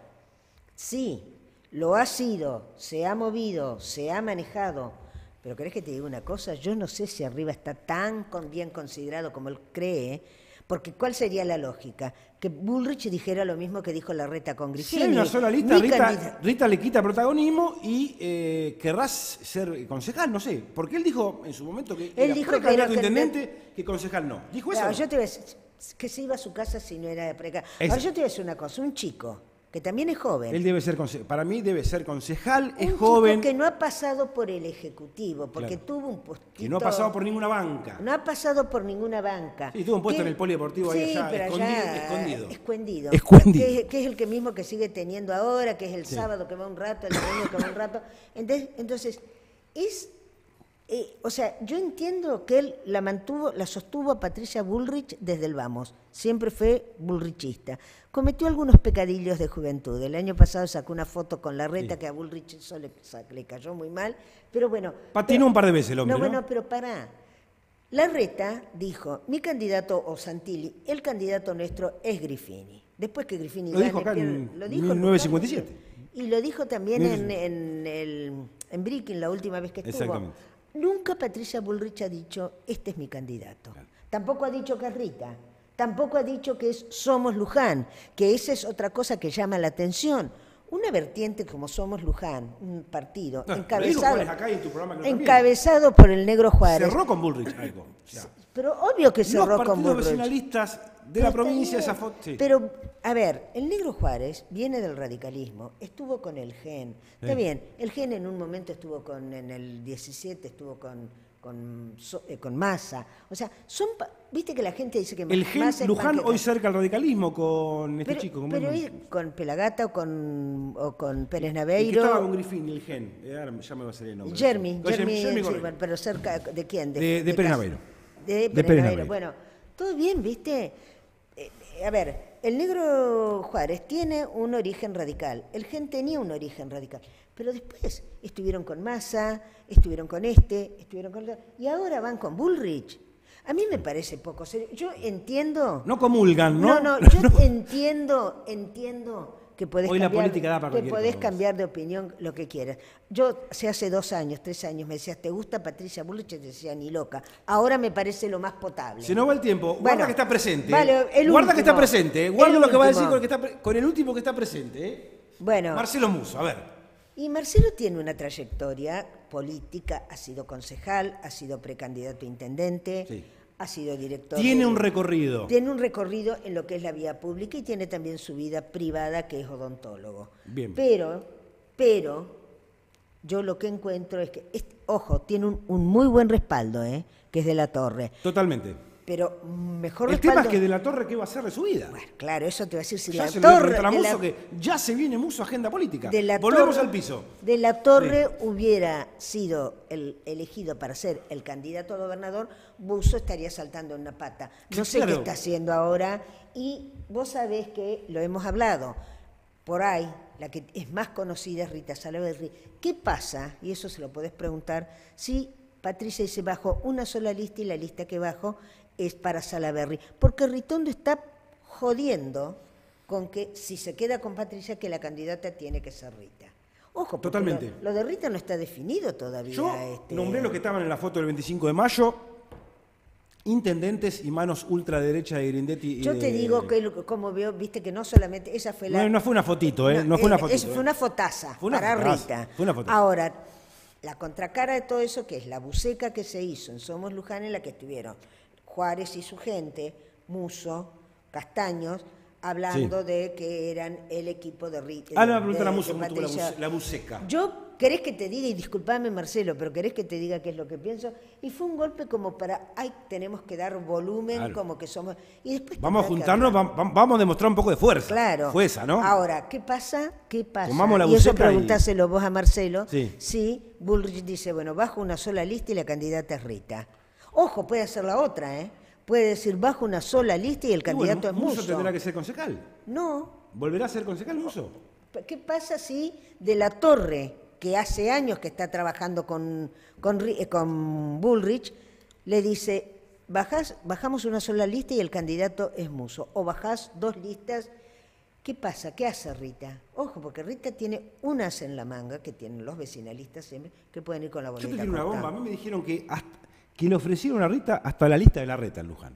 sí, lo ha sido, se ha movido, se ha manejado, pero ¿querés que te diga una cosa? Yo no sé si arriba está tan bien considerado como él cree, porque ¿cuál sería la lógica? Que Bullrich dijera lo mismo que dijo Larreta con Griffini. Si hay una sola lista, Rita, Rita le quita protagonismo y eh, querrás ser concejal, no sé. Porque él dijo en su momento que él era dijo precandidato que era, intendente, que, que concejal no. ¿Dijo claro, eso? Yo te voy a decir, que se iba a su casa si no era de precandidato. Ahora yo te voy a decir una cosa, un chico que también es joven. Él debe ser, para mí debe ser concejal, es un joven. Chico que no ha pasado por el Ejecutivo, porque Claro. tuvo un postito... Que no ha pasado por ninguna banca. No ha pasado por ninguna banca. Sí, tuvo un puesto que, en el polideportivo sí, ahí allá, pero escondido, allá, escondido. Escondido. Escondido. Que, que es el que mismo que sigue teniendo ahora, que es el Sí. sábado que va un rato, el domingo que va un rato. Entonces, entonces es... Eh, o sea, yo entiendo que él la mantuvo, la sostuvo a Patricia Bullrich desde el vamos. Siempre fue bullrichista. Cometió algunos pecadillos de juventud. El año pasado sacó una foto con Larreta Sí. que a Bullrich eso le, le cayó muy mal. Pero bueno. Patinó pero, un par de veces el hombre, No, ¿no? bueno, pero pará. Larreta dijo, mi candidato, o Santilli, el candidato nuestro es Griffini. Después que Griffini Lo dijo gane, acá pierde- en lo dijo mil novecientos cincuenta y siete. Y lo dijo también mil en, novecientos en, el, en Bricking la última vez que estuvo. Exactamente. Nunca Patricia Bullrich ha dicho, este es mi candidato. Tampoco ha dicho que es Rita. Tampoco ha dicho que es Somos Luján, que esa es otra cosa que llama la atención. Una vertiente como Somos Luján, un partido No, encabezado, lo dijo Juárez acá y en tu programa que lo también. encabezado por el Negro Juárez. Cerró con Bullrich algo. Ya. Pero obvio que cerró Los con partidos Bullrich. vecinalistas de Pero la está provincia, bien. esa foto. Sí. Pero, a ver, el Negro Juárez viene del radicalismo, estuvo con el G E N. Está Sí. bien, el G E N en un momento estuvo con, en el diecisiete estuvo con, con, so- eh, con Massa. O sea, son, pa- viste que la gente dice que El Gen Massa es Luján banqueta. hoy cerca al radicalismo con este Pero, chico. Con, pero es con Pelagata o con, o con Pérez el que Naveiro. estaba con Griffin, el Gen. Eh, ahora ya me va a salir el nombre. Jeremy, Con Jeremy, Jeremy sí, Correa. bueno, pero cerca de quién? De- de Pérez Cas- Naveiro. De, De Pérez Pérez Naveiro. Naveiro. Bueno, todo bien, ¿viste? Eh, eh, a ver, el Negro Juárez tiene un origen radical, el G E N tenía un origen radical, pero después estuvieron con Massa, estuvieron con este, estuvieron con... la- y ahora van con Bullrich. A mí me parece poco serio. Yo entiendo... No comulgan, ¿no? No, no, yo entiendo, entiendo que podés Hoy la cambiar, política da para que cualquier podés cosa. cambiar de opinión lo que quieras. Yo, si hace dos años, tres años, me decías, ¿te gusta Patricia Bullrich? Te decía, ni loca. Ahora me parece lo más potable. Se nos va el tiempo. Guarda Bueno, que está presente. vale, el Guarda que está último. presente. eh. Guarda El lo que va a decir último. con el, que está pre- con el último que está presente. eh. Bueno. Marcelo Muso, a ver. Y Marcelo tiene una trayectoria política, ha sido concejal, ha sido precandidato a intendente, Sí. ha sido director... Tiene de- un recorrido. Tiene un recorrido en lo que es la vía pública y tiene también su vida privada, que es odontólogo. Bien. Pero, pero, yo lo que encuentro es que, este- ojo, tiene un, un muy buen respaldo, ¿eh? Que es de la Torre. Totalmente. Pero mejor El respaldo... tema es que de la Torre, ¿qué va a hacer de su vida? Claro, eso te voy a decir. Si ya la se lo voy a Torre... preguntar a de Muso la- que ya se viene Muso agenda política. de la Volvemos Torre- al piso. De la Torre hubiera sido el elegido para ser el candidato a gobernador, Buso estaría saltando en una pata. No sé Claro. qué está haciendo ahora. Y vos sabés que lo hemos hablado. Por ahí, la que es más conocida es Rita Salaverry. ¿Qué pasa? Y eso se lo podés preguntar. Si Patricia dice bajo una sola lista y la lista que bajo es para Salaverry. Porque Ritondo está jodiendo con que si se queda con Patricia, que la candidata tiene que ser Rita. Ojo, porque Totalmente. Lo, lo de Rita no está definido todavía. Yo este. nombré los que estaban en la foto del veinticinco de mayo. Intendentes y manos ultraderecha de Grindetti. y Yo de- te digo que lo- como veo, viste que no solamente esa fue la... No, no fue una fotito, ¿eh? No, fue eh, una fotito. es- ¿eh? fue una fotaza Fue una para fotaza, Rita. fue una fotaza. Ahora, la contracara de todo eso, que es la buceca que se hizo en Somos Luján, en la que estuvieron Juárez y su gente, Muso, Castaños, hablando Sí. de que eran el equipo de Rita. Ah, de- le va a preguntar a de- Muso de cómo tuvo la, Patricia. buce- la buceca. Yo, ¿querés que te diga, y disculpame Marcelo, pero querés que te diga qué es lo que pienso? Y fue un golpe como para, ay, tenemos que dar volumen, Claro. como que somos... Y después Vamos a tendrá que juntarnos, hablar. vam- vam- vamos a demostrar un poco de fuerza. Claro. Fue esa, ¿no? Ahora, ¿qué pasa? ¿Qué pasa? Tomamos la y eso buceca y- preguntáselo vos a Marcelo. Sí. Si Bullrich dice, bueno, bajo una sola lista y la candidata es Rita. Ojo, puede hacer la otra, ¿eh? Puede decir, bajo una sola lista y el Y candidato bueno, es Muso Muso. tendrá que ser concejal. No. ¿Volverá a ser concejal Muso? ¿Qué pasa si de la Torre, que hace años que está trabajando con, con, Ri- eh, con Bullrich, le dice, bajás, bajamos una sola lista y el candidato es Muso? O bajás dos listas. ¿Qué pasa? ¿Qué hace Rita? Ojo, porque Rita tiene unas en la manga, que tienen los vecinalistas siempre, que pueden ir con la Yo boleta. te quiero una cortada. bomba. A mí me dijeron que, hasta- que le ofrecieron a Rita hasta la lista de la reta en Luján.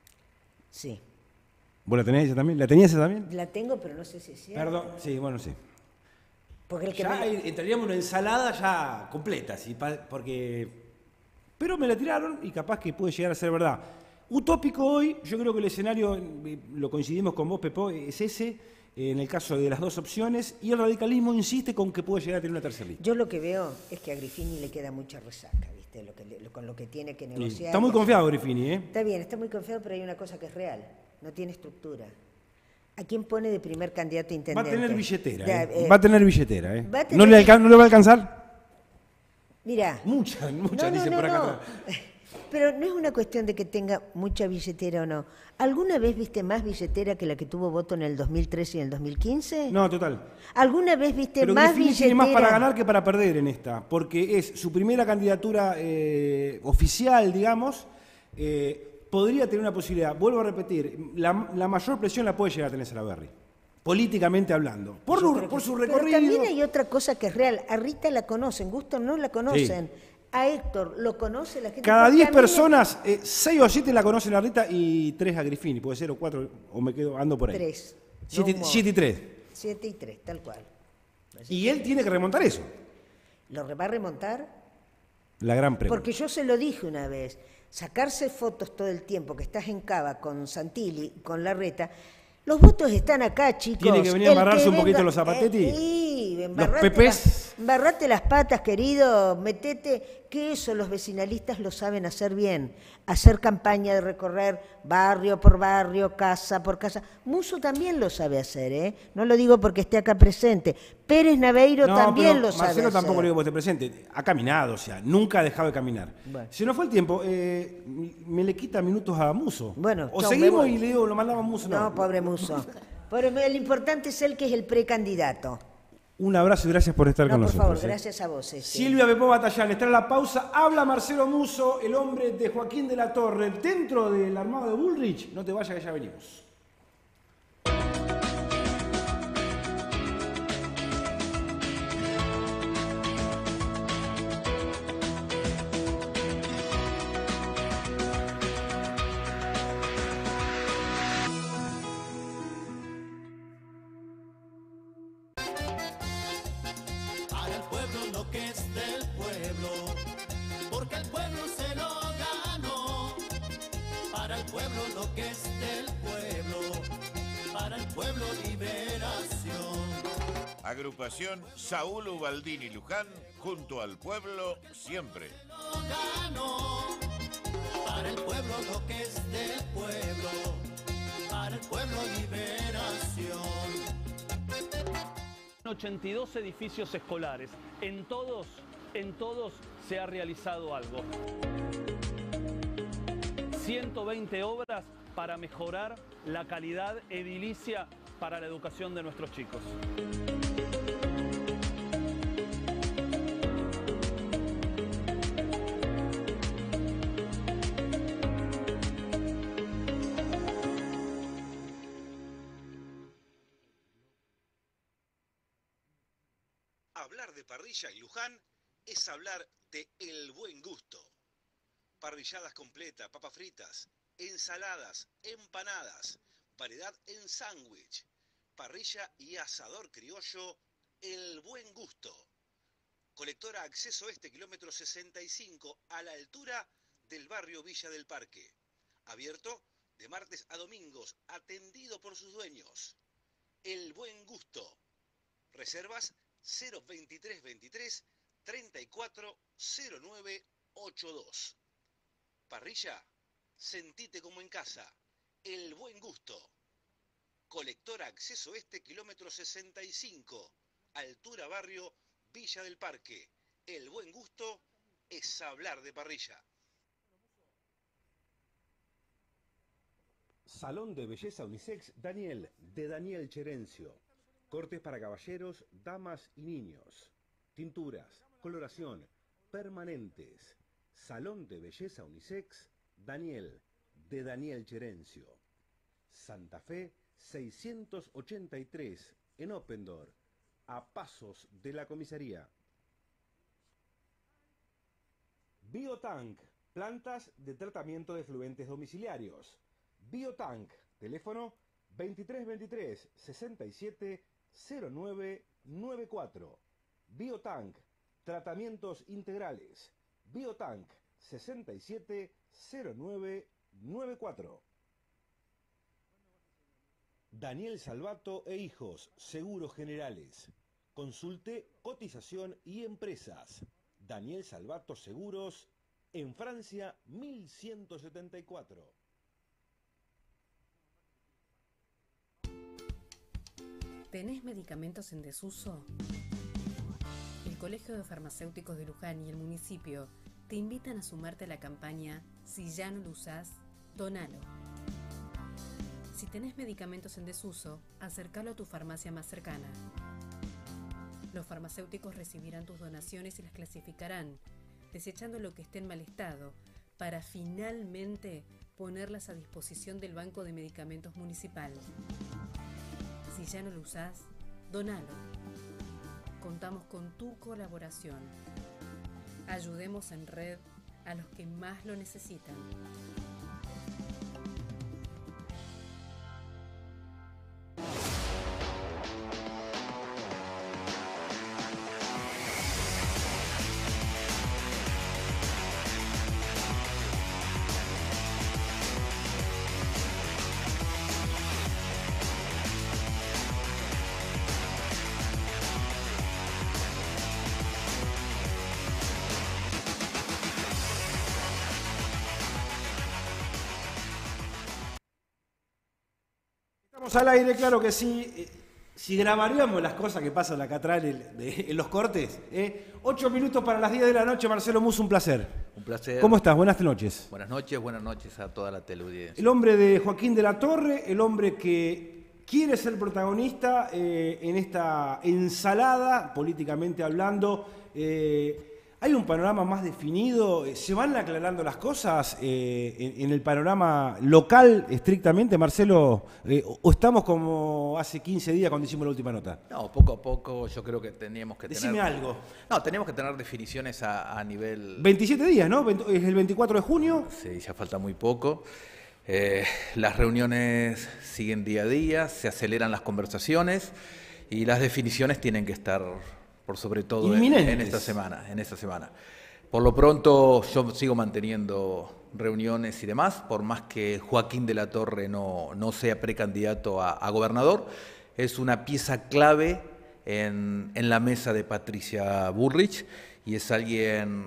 Sí. ¿Vos la tenías esa también? ¿La tenías esa también? La tengo, pero no sé si es cierto. Perdón, sí, bueno, sí. Porque el que Ya me- ahí entraríamos en una ensalada ya completa, ¿sí? Pa- porque... Pero me la tiraron y capaz que puede llegar a ser verdad. Utópico hoy, yo creo que el escenario, eh, lo coincidimos con vos, Pepo, es ese. en el caso de las dos opciones, y el radicalismo insiste con que puede llegar a tener una tercera lista. Yo lo que veo es que a Griffini le queda mucha resaca, ¿viste? Lo que le- lo- con lo que tiene que negociar. Sí, está muy confiado Griffini, ¿eh? Está bien, está muy confiado, pero hay una cosa que es real, no tiene estructura. ¿A quién pone de primer candidato a Va a intendente? tener billetera, Ya, ¿eh? eh, Va a tener billetera, ¿eh? va a tener- ¿No, le alcan- ¿No le va a alcanzar? Mira. Mucha, mucha, No, no, dice no, por acá no. atrás. Pero no es una cuestión de que tenga mucha billetera o no. ¿Alguna vez viste más billetera que la que tuvo voto en el dos mil trece y en el dos mil quince? No, total. ¿Alguna vez viste Pero más Griffini billetera? tiene más para ganar que para perder en esta, porque es su primera candidatura eh, oficial, digamos. eh, podría tener una posibilidad, vuelvo a repetir, la, la mayor presión la puede llegar a tener Salaverry, políticamente hablando, por, Yo lu- creo que por sí. su Pero recorrido. también hay otra cosa que es real. A Rita la conocen, Gusto no la conocen. A Héctor lo conoce la gente. Cada porque diez a mí me- personas, eh, seis o siete la conocen a Rita y tres a Griffini, puede ser, o cuatro, o me quedo, ando por ahí. Tres. Siete, No, siete y tres. Siete y tres, tal cual. Y él tiene que remontar eso, ¿Lo va a remontar? la gran pregunta. Porque yo se lo dije una vez, sacarse fotos todo el tiempo que estás en Cava con Santilli, con Larreta, los votos están acá, chicos. Tiene que venir a El embarrarse un poquito venga- los Zapatetti. Eh, sí, Los embarrate pepés. las- embarrate las patas, querido, metete, que eso los vecinalistas lo saben hacer bien, hacer campaña de recorrer barrio por barrio, casa por casa. Musso también lo sabe hacer, ¿eh? No lo digo porque esté acá presente. Pérez Naveiro No, también pero lo sabe Marcelo hacer. tampoco le digo que esté presente. Ha caminado, o sea, nunca ha dejado de caminar. Bueno. Si no fue el tiempo, eh, me le quita minutos a Muso. Bueno, o chau, me seguimos voy. y le digo, lo mandamos a Muso. No, No, pobre Musso. Pero el importante es él que es el precandidato. Un abrazo y gracias por estar No, con por nosotros. favor, eh. gracias a vos. este. Silvia Bepó Batallán, está en la pausa. Habla Marcelo Muso, el hombre de Joaquín de la Torre, dentro del armado de Bullrich. No te vayas, que ya venimos. Para el pueblo lo que es del pueblo, porque el pueblo se lo ganó. Para el pueblo lo que es del pueblo, para el pueblo liberación. Agrupación Saúl Ubaldini Luján, junto al pueblo siempre. Lo ganó. Para el pueblo lo que es del pueblo, para el pueblo liberación. ochenta y dos edificios escolares. En todos, en todos se ha realizado algo. ciento veinte obras para mejorar la calidad edilicia para la educación de nuestros chicos. Hablar de parrilla y Luján es hablar de el buen gusto. Parrilladas completas, papas fritas, ensaladas, empanadas, variedad en sándwich, parrilla y asador criollo, el buen gusto. Colectora Acceso Este, kilómetro sesenta y cinco, a la altura del barrio Villa del Parque. Abierto de martes a domingos, atendido por sus dueños. El buen gusto. Reservas cero veintitrés veintitrés treinta y cuatro cero nueve ochenta y dos. Parrilla, sentite como en casa. El buen gusto. Colectora Acceso Este, kilómetro sesenta y cinco, altura barrio Villa del Parque. El buen gusto es hablar de parrilla. Salón de Belleza Unisex Daniel, de Daniel Cherencio. Cortes para caballeros, damas y niños. Tinturas, coloración, permanentes. Salón de Belleza Unisex Daniel, de Daniel Cherencio. Santa Fe seiscientos ochenta y tres, en Oppendorf, a pasos de la comisaría. Biotank, plantas de tratamiento de fluentes domiciliarios. Biotank, teléfono veintitrés veintitrés sesenta y siete cero nueve noventa y cuatro. Biotank, tratamientos integrales. Biotank sesenta y siete cero nueve noventa y cuatro. Daniel Salvato e Hijos, Seguros Generales. Consulte cotización y empresas. Daniel Salvato Seguros, en Francia mil ciento setenta y cuatro. ¿Tenés medicamentos en desuso? El Colegio de Farmacéuticos de Luján y el municipio te invitan a sumarte a la campaña Si ya no lo usás, donalo. Si tenés medicamentos en desuso, acércalo a tu farmacia más cercana. Los farmacéuticos recibirán tus donaciones y las clasificarán, desechando lo que esté en mal estado, para finalmente ponerlas a disposición del Banco de Medicamentos Municipal. Si ya no lo usás, donalo. Contamos con tu colaboración. Ayudemos en red a los que más lo necesitan. Estamos al aire, claro que sí. Si grabaríamos las cosas que pasan acá atrás en, de, en los cortes, ¿eh? Ocho minutos para las diez de la noche, Marcelo Musso, un placer. Un placer. ¿Cómo estás? Buenas noches. Buenas noches, buenas noches a toda la teleaudiencia. El hombre de Joaquín de la Torre, el hombre que quiere ser protagonista eh, en esta ensalada, políticamente hablando. Eh, ¿Hay un panorama más definido? ¿Se van aclarando las cosas eh, en, en el panorama local estrictamente, Marcelo? Eh, ¿O estamos como hace quince días cuando hicimos la última nota? No, poco a poco yo creo que teníamos que Decime tener... algo. No, teníamos que tener definiciones a, a nivel... veintisiete días, ¿no? Es el veinticuatro de junio. Sí, ya falta muy poco. Eh, las reuniones siguen día a día, se aceleran las conversaciones y las definiciones tienen que estar... por sobre todo en, en esta semana, en esta semana. Por lo pronto yo sigo manteniendo reuniones y demás, por más que Joaquín de la Torre no, no sea precandidato a, a gobernador, es una pieza clave en, en la mesa de Patricia Bullrich y es alguien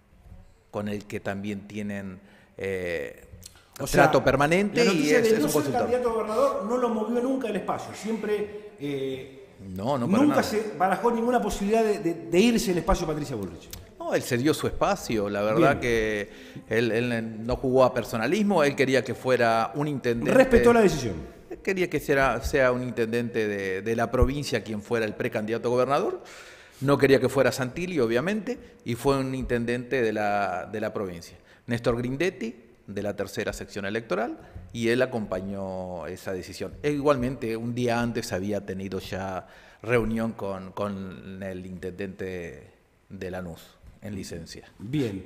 con el que también tienen eh, o sea, trato permanente y es, de es no un ser consultor. candidato a gobernador no lo movió nunca el espacio, siempre... Eh, No, no para Nunca nada. se barajó ninguna posibilidad de, de, de irse el espacio Patricia Bullrich. No, él se dio su espacio, la verdad. Bien. Que él, él no jugó a personalismo, él quería que fuera un intendente. Respetó la decisión. Él quería que sea, sea un intendente de, de la provincia quien fuera el precandidato a gobernador. No quería que fuera Santilli, obviamente, y fue un intendente de la, de la provincia. Néstor Grindetti, de la tercera sección electoral, y él acompañó esa decisión. E igualmente, un día antes había tenido ya reunión con, con el intendente de Lanús, en licencia. Bien.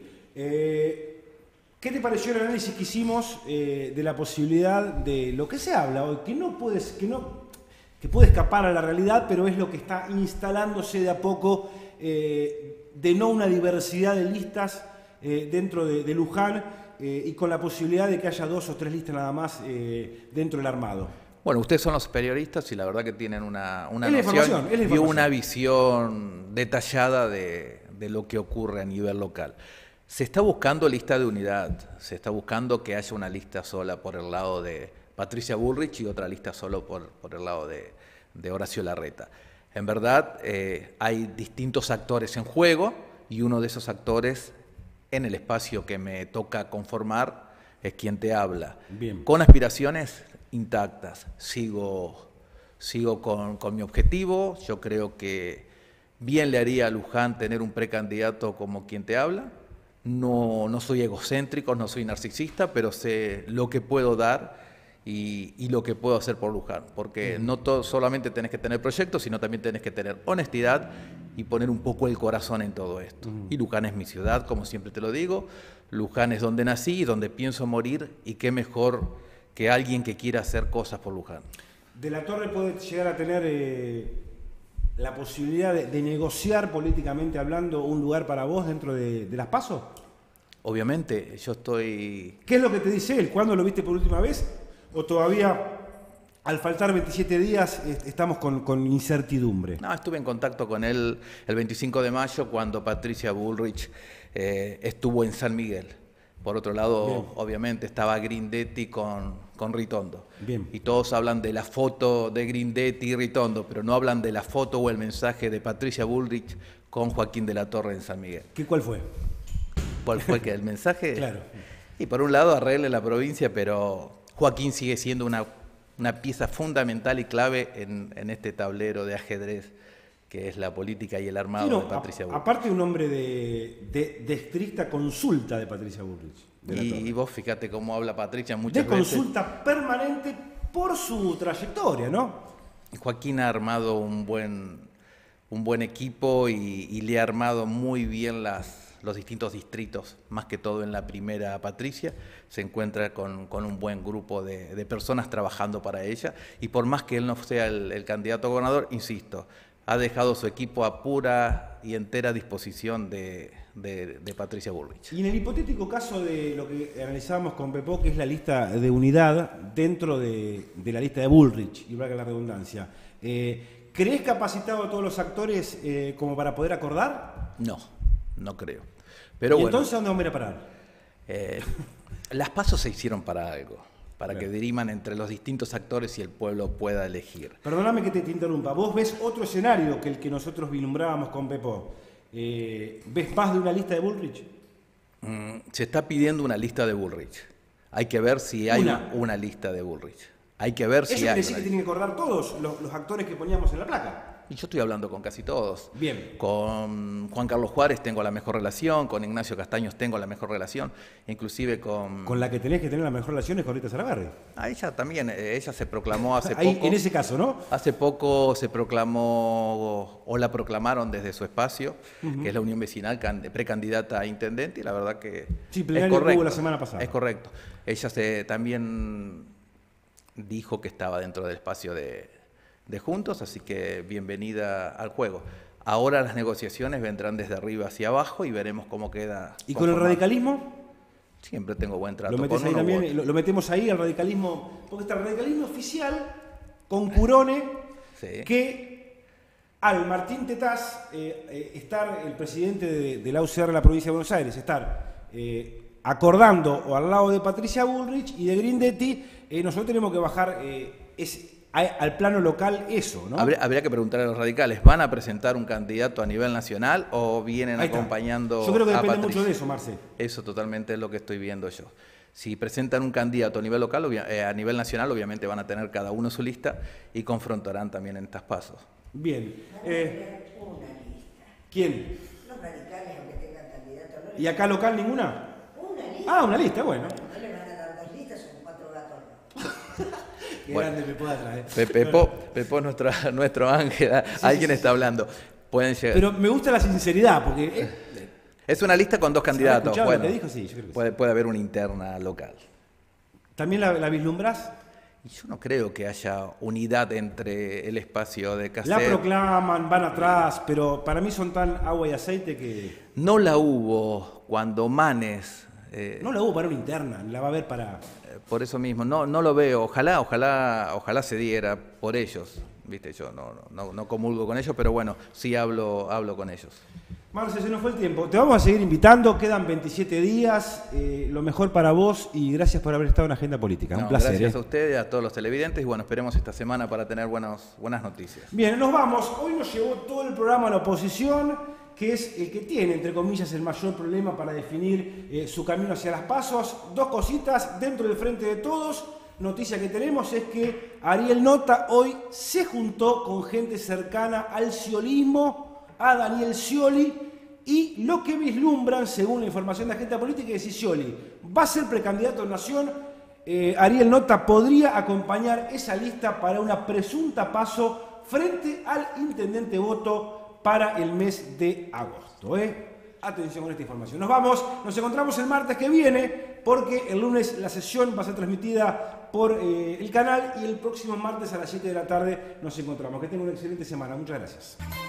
Eh, ¿Qué te pareció el análisis que hicimos eh, de la posibilidad de lo que se habla hoy, que no puedes, que no, que puede escapar a la realidad, pero es lo que está instalándose de a poco, eh, de no una diversidad de listas eh, dentro de, de Luján, Eh, y con la posibilidad de que haya dos o tres listas nada más eh, dentro del armado? Bueno, ustedes son los periodistas y la verdad que tienen una, una es noción es y una visión detallada de, de lo que ocurre a nivel local. Se está buscando lista de unidad, se está buscando que haya una lista sola por el lado de Patricia Bullrich y otra lista solo por, por el lado de, de Horacio Larreta. En verdad, eh, hay distintos actores en juego y uno de esos actores en el espacio que me toca conformar es quien te habla. Bien. Con aspiraciones intactas. Sigo, sigo con, con mi objetivo. Yo creo que bien le haría a Luján tener un precandidato como quien te habla. No, no soy egocéntrico, no soy narcisista, pero sé lo que puedo dar y, y lo que puedo hacer por Luján. Porque mm. no todo, solamente tenés que tener proyectos, sino también tenés que tener honestidad y poner un poco el corazón en todo esto. Mm. Y Luján es mi ciudad, como siempre te lo digo. Luján es donde nací y donde pienso morir, y qué mejor que alguien que quiera hacer cosas por Luján. ¿De la Torre puede llegar a tener eh, la posibilidad de, de negociar políticamente hablando un lugar para vos dentro de, de las PASO? Obviamente, yo estoy... ¿Qué es lo que te dice él? ¿Cuándo lo viste por última vez? ¿O todavía al faltar veintisiete días estamos con, con incertidumbre. No, estuve en contacto con él el veinticinco de mayo cuando Patricia Bullrich eh, estuvo en San Miguel. Por otro lado, bien, obviamente estaba Grindetti con, con Ritondo. Bien. Y todos hablan de la foto de Grindetti y Ritondo, pero no hablan de la foto o el mensaje de Patricia Bullrich con Joaquín de la Torre en San Miguel. ¿Qué, ¿Cuál fue? ¿Cuál fue que el mensaje? Claro. Y por un lado arregle la provincia, pero Joaquín sigue siendo una, una pieza fundamental y clave en, en este tablero de ajedrez que es la política y el armado sí, no, de Patricia Bullrich. Aparte un hombre de, de, de estricta consulta de Patricia Bullrich. De y, y vos fíjate cómo habla Patricia muchas de veces. De consulta permanente por su trayectoria, ¿no? Joaquín ha armado un buen, un buen equipo y, y le ha armado muy bien las, los distintos distritos, más que todo en la primera Patricia. Se encuentra con, con un buen grupo de, de personas trabajando para ella y por más que él no sea el, el candidato a gobernador, insisto, ha dejado su equipo a pura y entera disposición de, de, de Patricia Bullrich. Y en el hipotético caso de lo que analizábamos con Pepo, que es la lista de unidad dentro de, de la lista de Bullrich, y valga la redundancia, eh, ¿crees capacitado a todos los actores eh, como para poder acordar? No, no creo. Pero ¿Y bueno, entonces a dónde vamos a ir a parar? Eh, las pasos se hicieron para algo. Para claro. que diriman entre los distintos actores y el pueblo pueda elegir. Perdóname que te, te interrumpa. ¿Vos ves otro escenario que el que nosotros vislumbrábamos con Pepo? Eh, ¿Ves más de una lista de Bullrich? Mm, se está pidiendo una lista de Bullrich. Hay que ver si hay una, una. una lista de Bullrich. Hay que ver si hay. ¿Eso quiere decir que tienen que acordar todos los, los actores que poníamos en la placa? Y yo estoy hablando con casi todos. Bien. Con Juan Carlos Juárez tengo la mejor relación, con Ignacio Castaños tengo la mejor relación, inclusive con... Con la que tenés que tener la mejor relación es con Rita Salaverry. A ella también, ella se proclamó hace Ahí, poco... En ese caso, ¿no? Hace poco se proclamó, o la proclamaron desde su espacio, uh-huh. que es la Unión Vecinal, precandidata a intendente, y la verdad que sí, es correcto. Hubo la semana pasada. Es correcto. Ella se, también dijo que estaba dentro del espacio de... de Juntos, así que bienvenida al juego. Ahora las negociaciones vendrán desde arriba hacia abajo y veremos cómo queda. ¿Y con el radicalismo? Siempre tengo buen trato. ¿Lo, metes ahí también, lo, lo metemos ahí al radicalismo? Porque está el radicalismo oficial con Curone, sí. que al Martín Tetaz, eh, eh, estar el presidente de, de la U C R de la provincia de Buenos Aires, estar eh, acordando o al lado de Patricia Bullrich y de Grindetti, eh, nosotros tenemos que bajar eh, ese al plano local eso, ¿no? Habría, habría que preguntar a los radicales, ¿van a presentar un candidato a nivel nacional o vienen acompañando? Yo creo que a depende Patricia? mucho de eso, Marce. Eso totalmente es lo que estoy viendo yo. Si presentan un candidato a nivel local, eh, a nivel nacional, obviamente van a tener cada uno su lista y confrontarán también en estas pasos. Bien. Eh, una lista. ¿Quién? Los radicales, aunque tengan candidatos. No ¿Y acá local ninguna? Una lista. Ah, una lista, bueno. No le van a dar dos listas, son cuatro gatos. Qué bueno, grande me pueda traer. Pepo, Pepo es nuestro, nuestro ángel. Sí, Alguien sí, sí, está hablando. Pueden llegar. Pero me gusta la sinceridad, porque... Eh, es una lista con dos candidatos. Bueno, lo que dijo? Sí, yo creo que puede, sí. puede haber una interna local. ¿También la, la vislumbrás? Yo no creo que haya unidad entre el espacio de Cassette. La proclaman, van atrás, pero para mí son tan agua y aceite que... No la hubo cuando Manes... Eh, no la hubo para una interna, la va a haber para... Eh, por eso mismo, no, no lo veo. Ojalá, ojalá, ojalá se diera por ellos. Viste, yo no, no, no comulgo con ellos, pero bueno, sí hablo, hablo con ellos. Marce, se nos fue el tiempo. Te vamos a seguir invitando, quedan veintisiete días. Eh, lo mejor para vos y gracias por haber estado en Agenda Política. No, un placer. Gracias eh. a ustedes, a todos los televidentes y bueno, esperemos esta semana para tener buenos, buenas noticias. Bien, nos vamos. Hoy nos llevó todo el programa a la oposición, que es el que tiene, entre comillas, el mayor problema para definir eh, su camino hacia las pasos. Dos cositas dentro del frente de todos. Noticia que tenemos es que Ariel Nota hoy se juntó con gente cercana al sciolismo, a Daniel Scioli, y lo que vislumbran, según la información de Agenda Política, es que si Scioli va a ser precandidato a Nación, eh, Ariel Nota podría acompañar esa lista para una presunta paso frente al intendente Boto para el mes de agosto. ¿eh? Atención con esta información. Nos vamos, nos encontramos el martes que viene, porque el lunes la sesión va a ser transmitida por eh, el canal y el próximo martes a las siete de la tarde nos encontramos. Que tengan una excelente semana. Muchas gracias.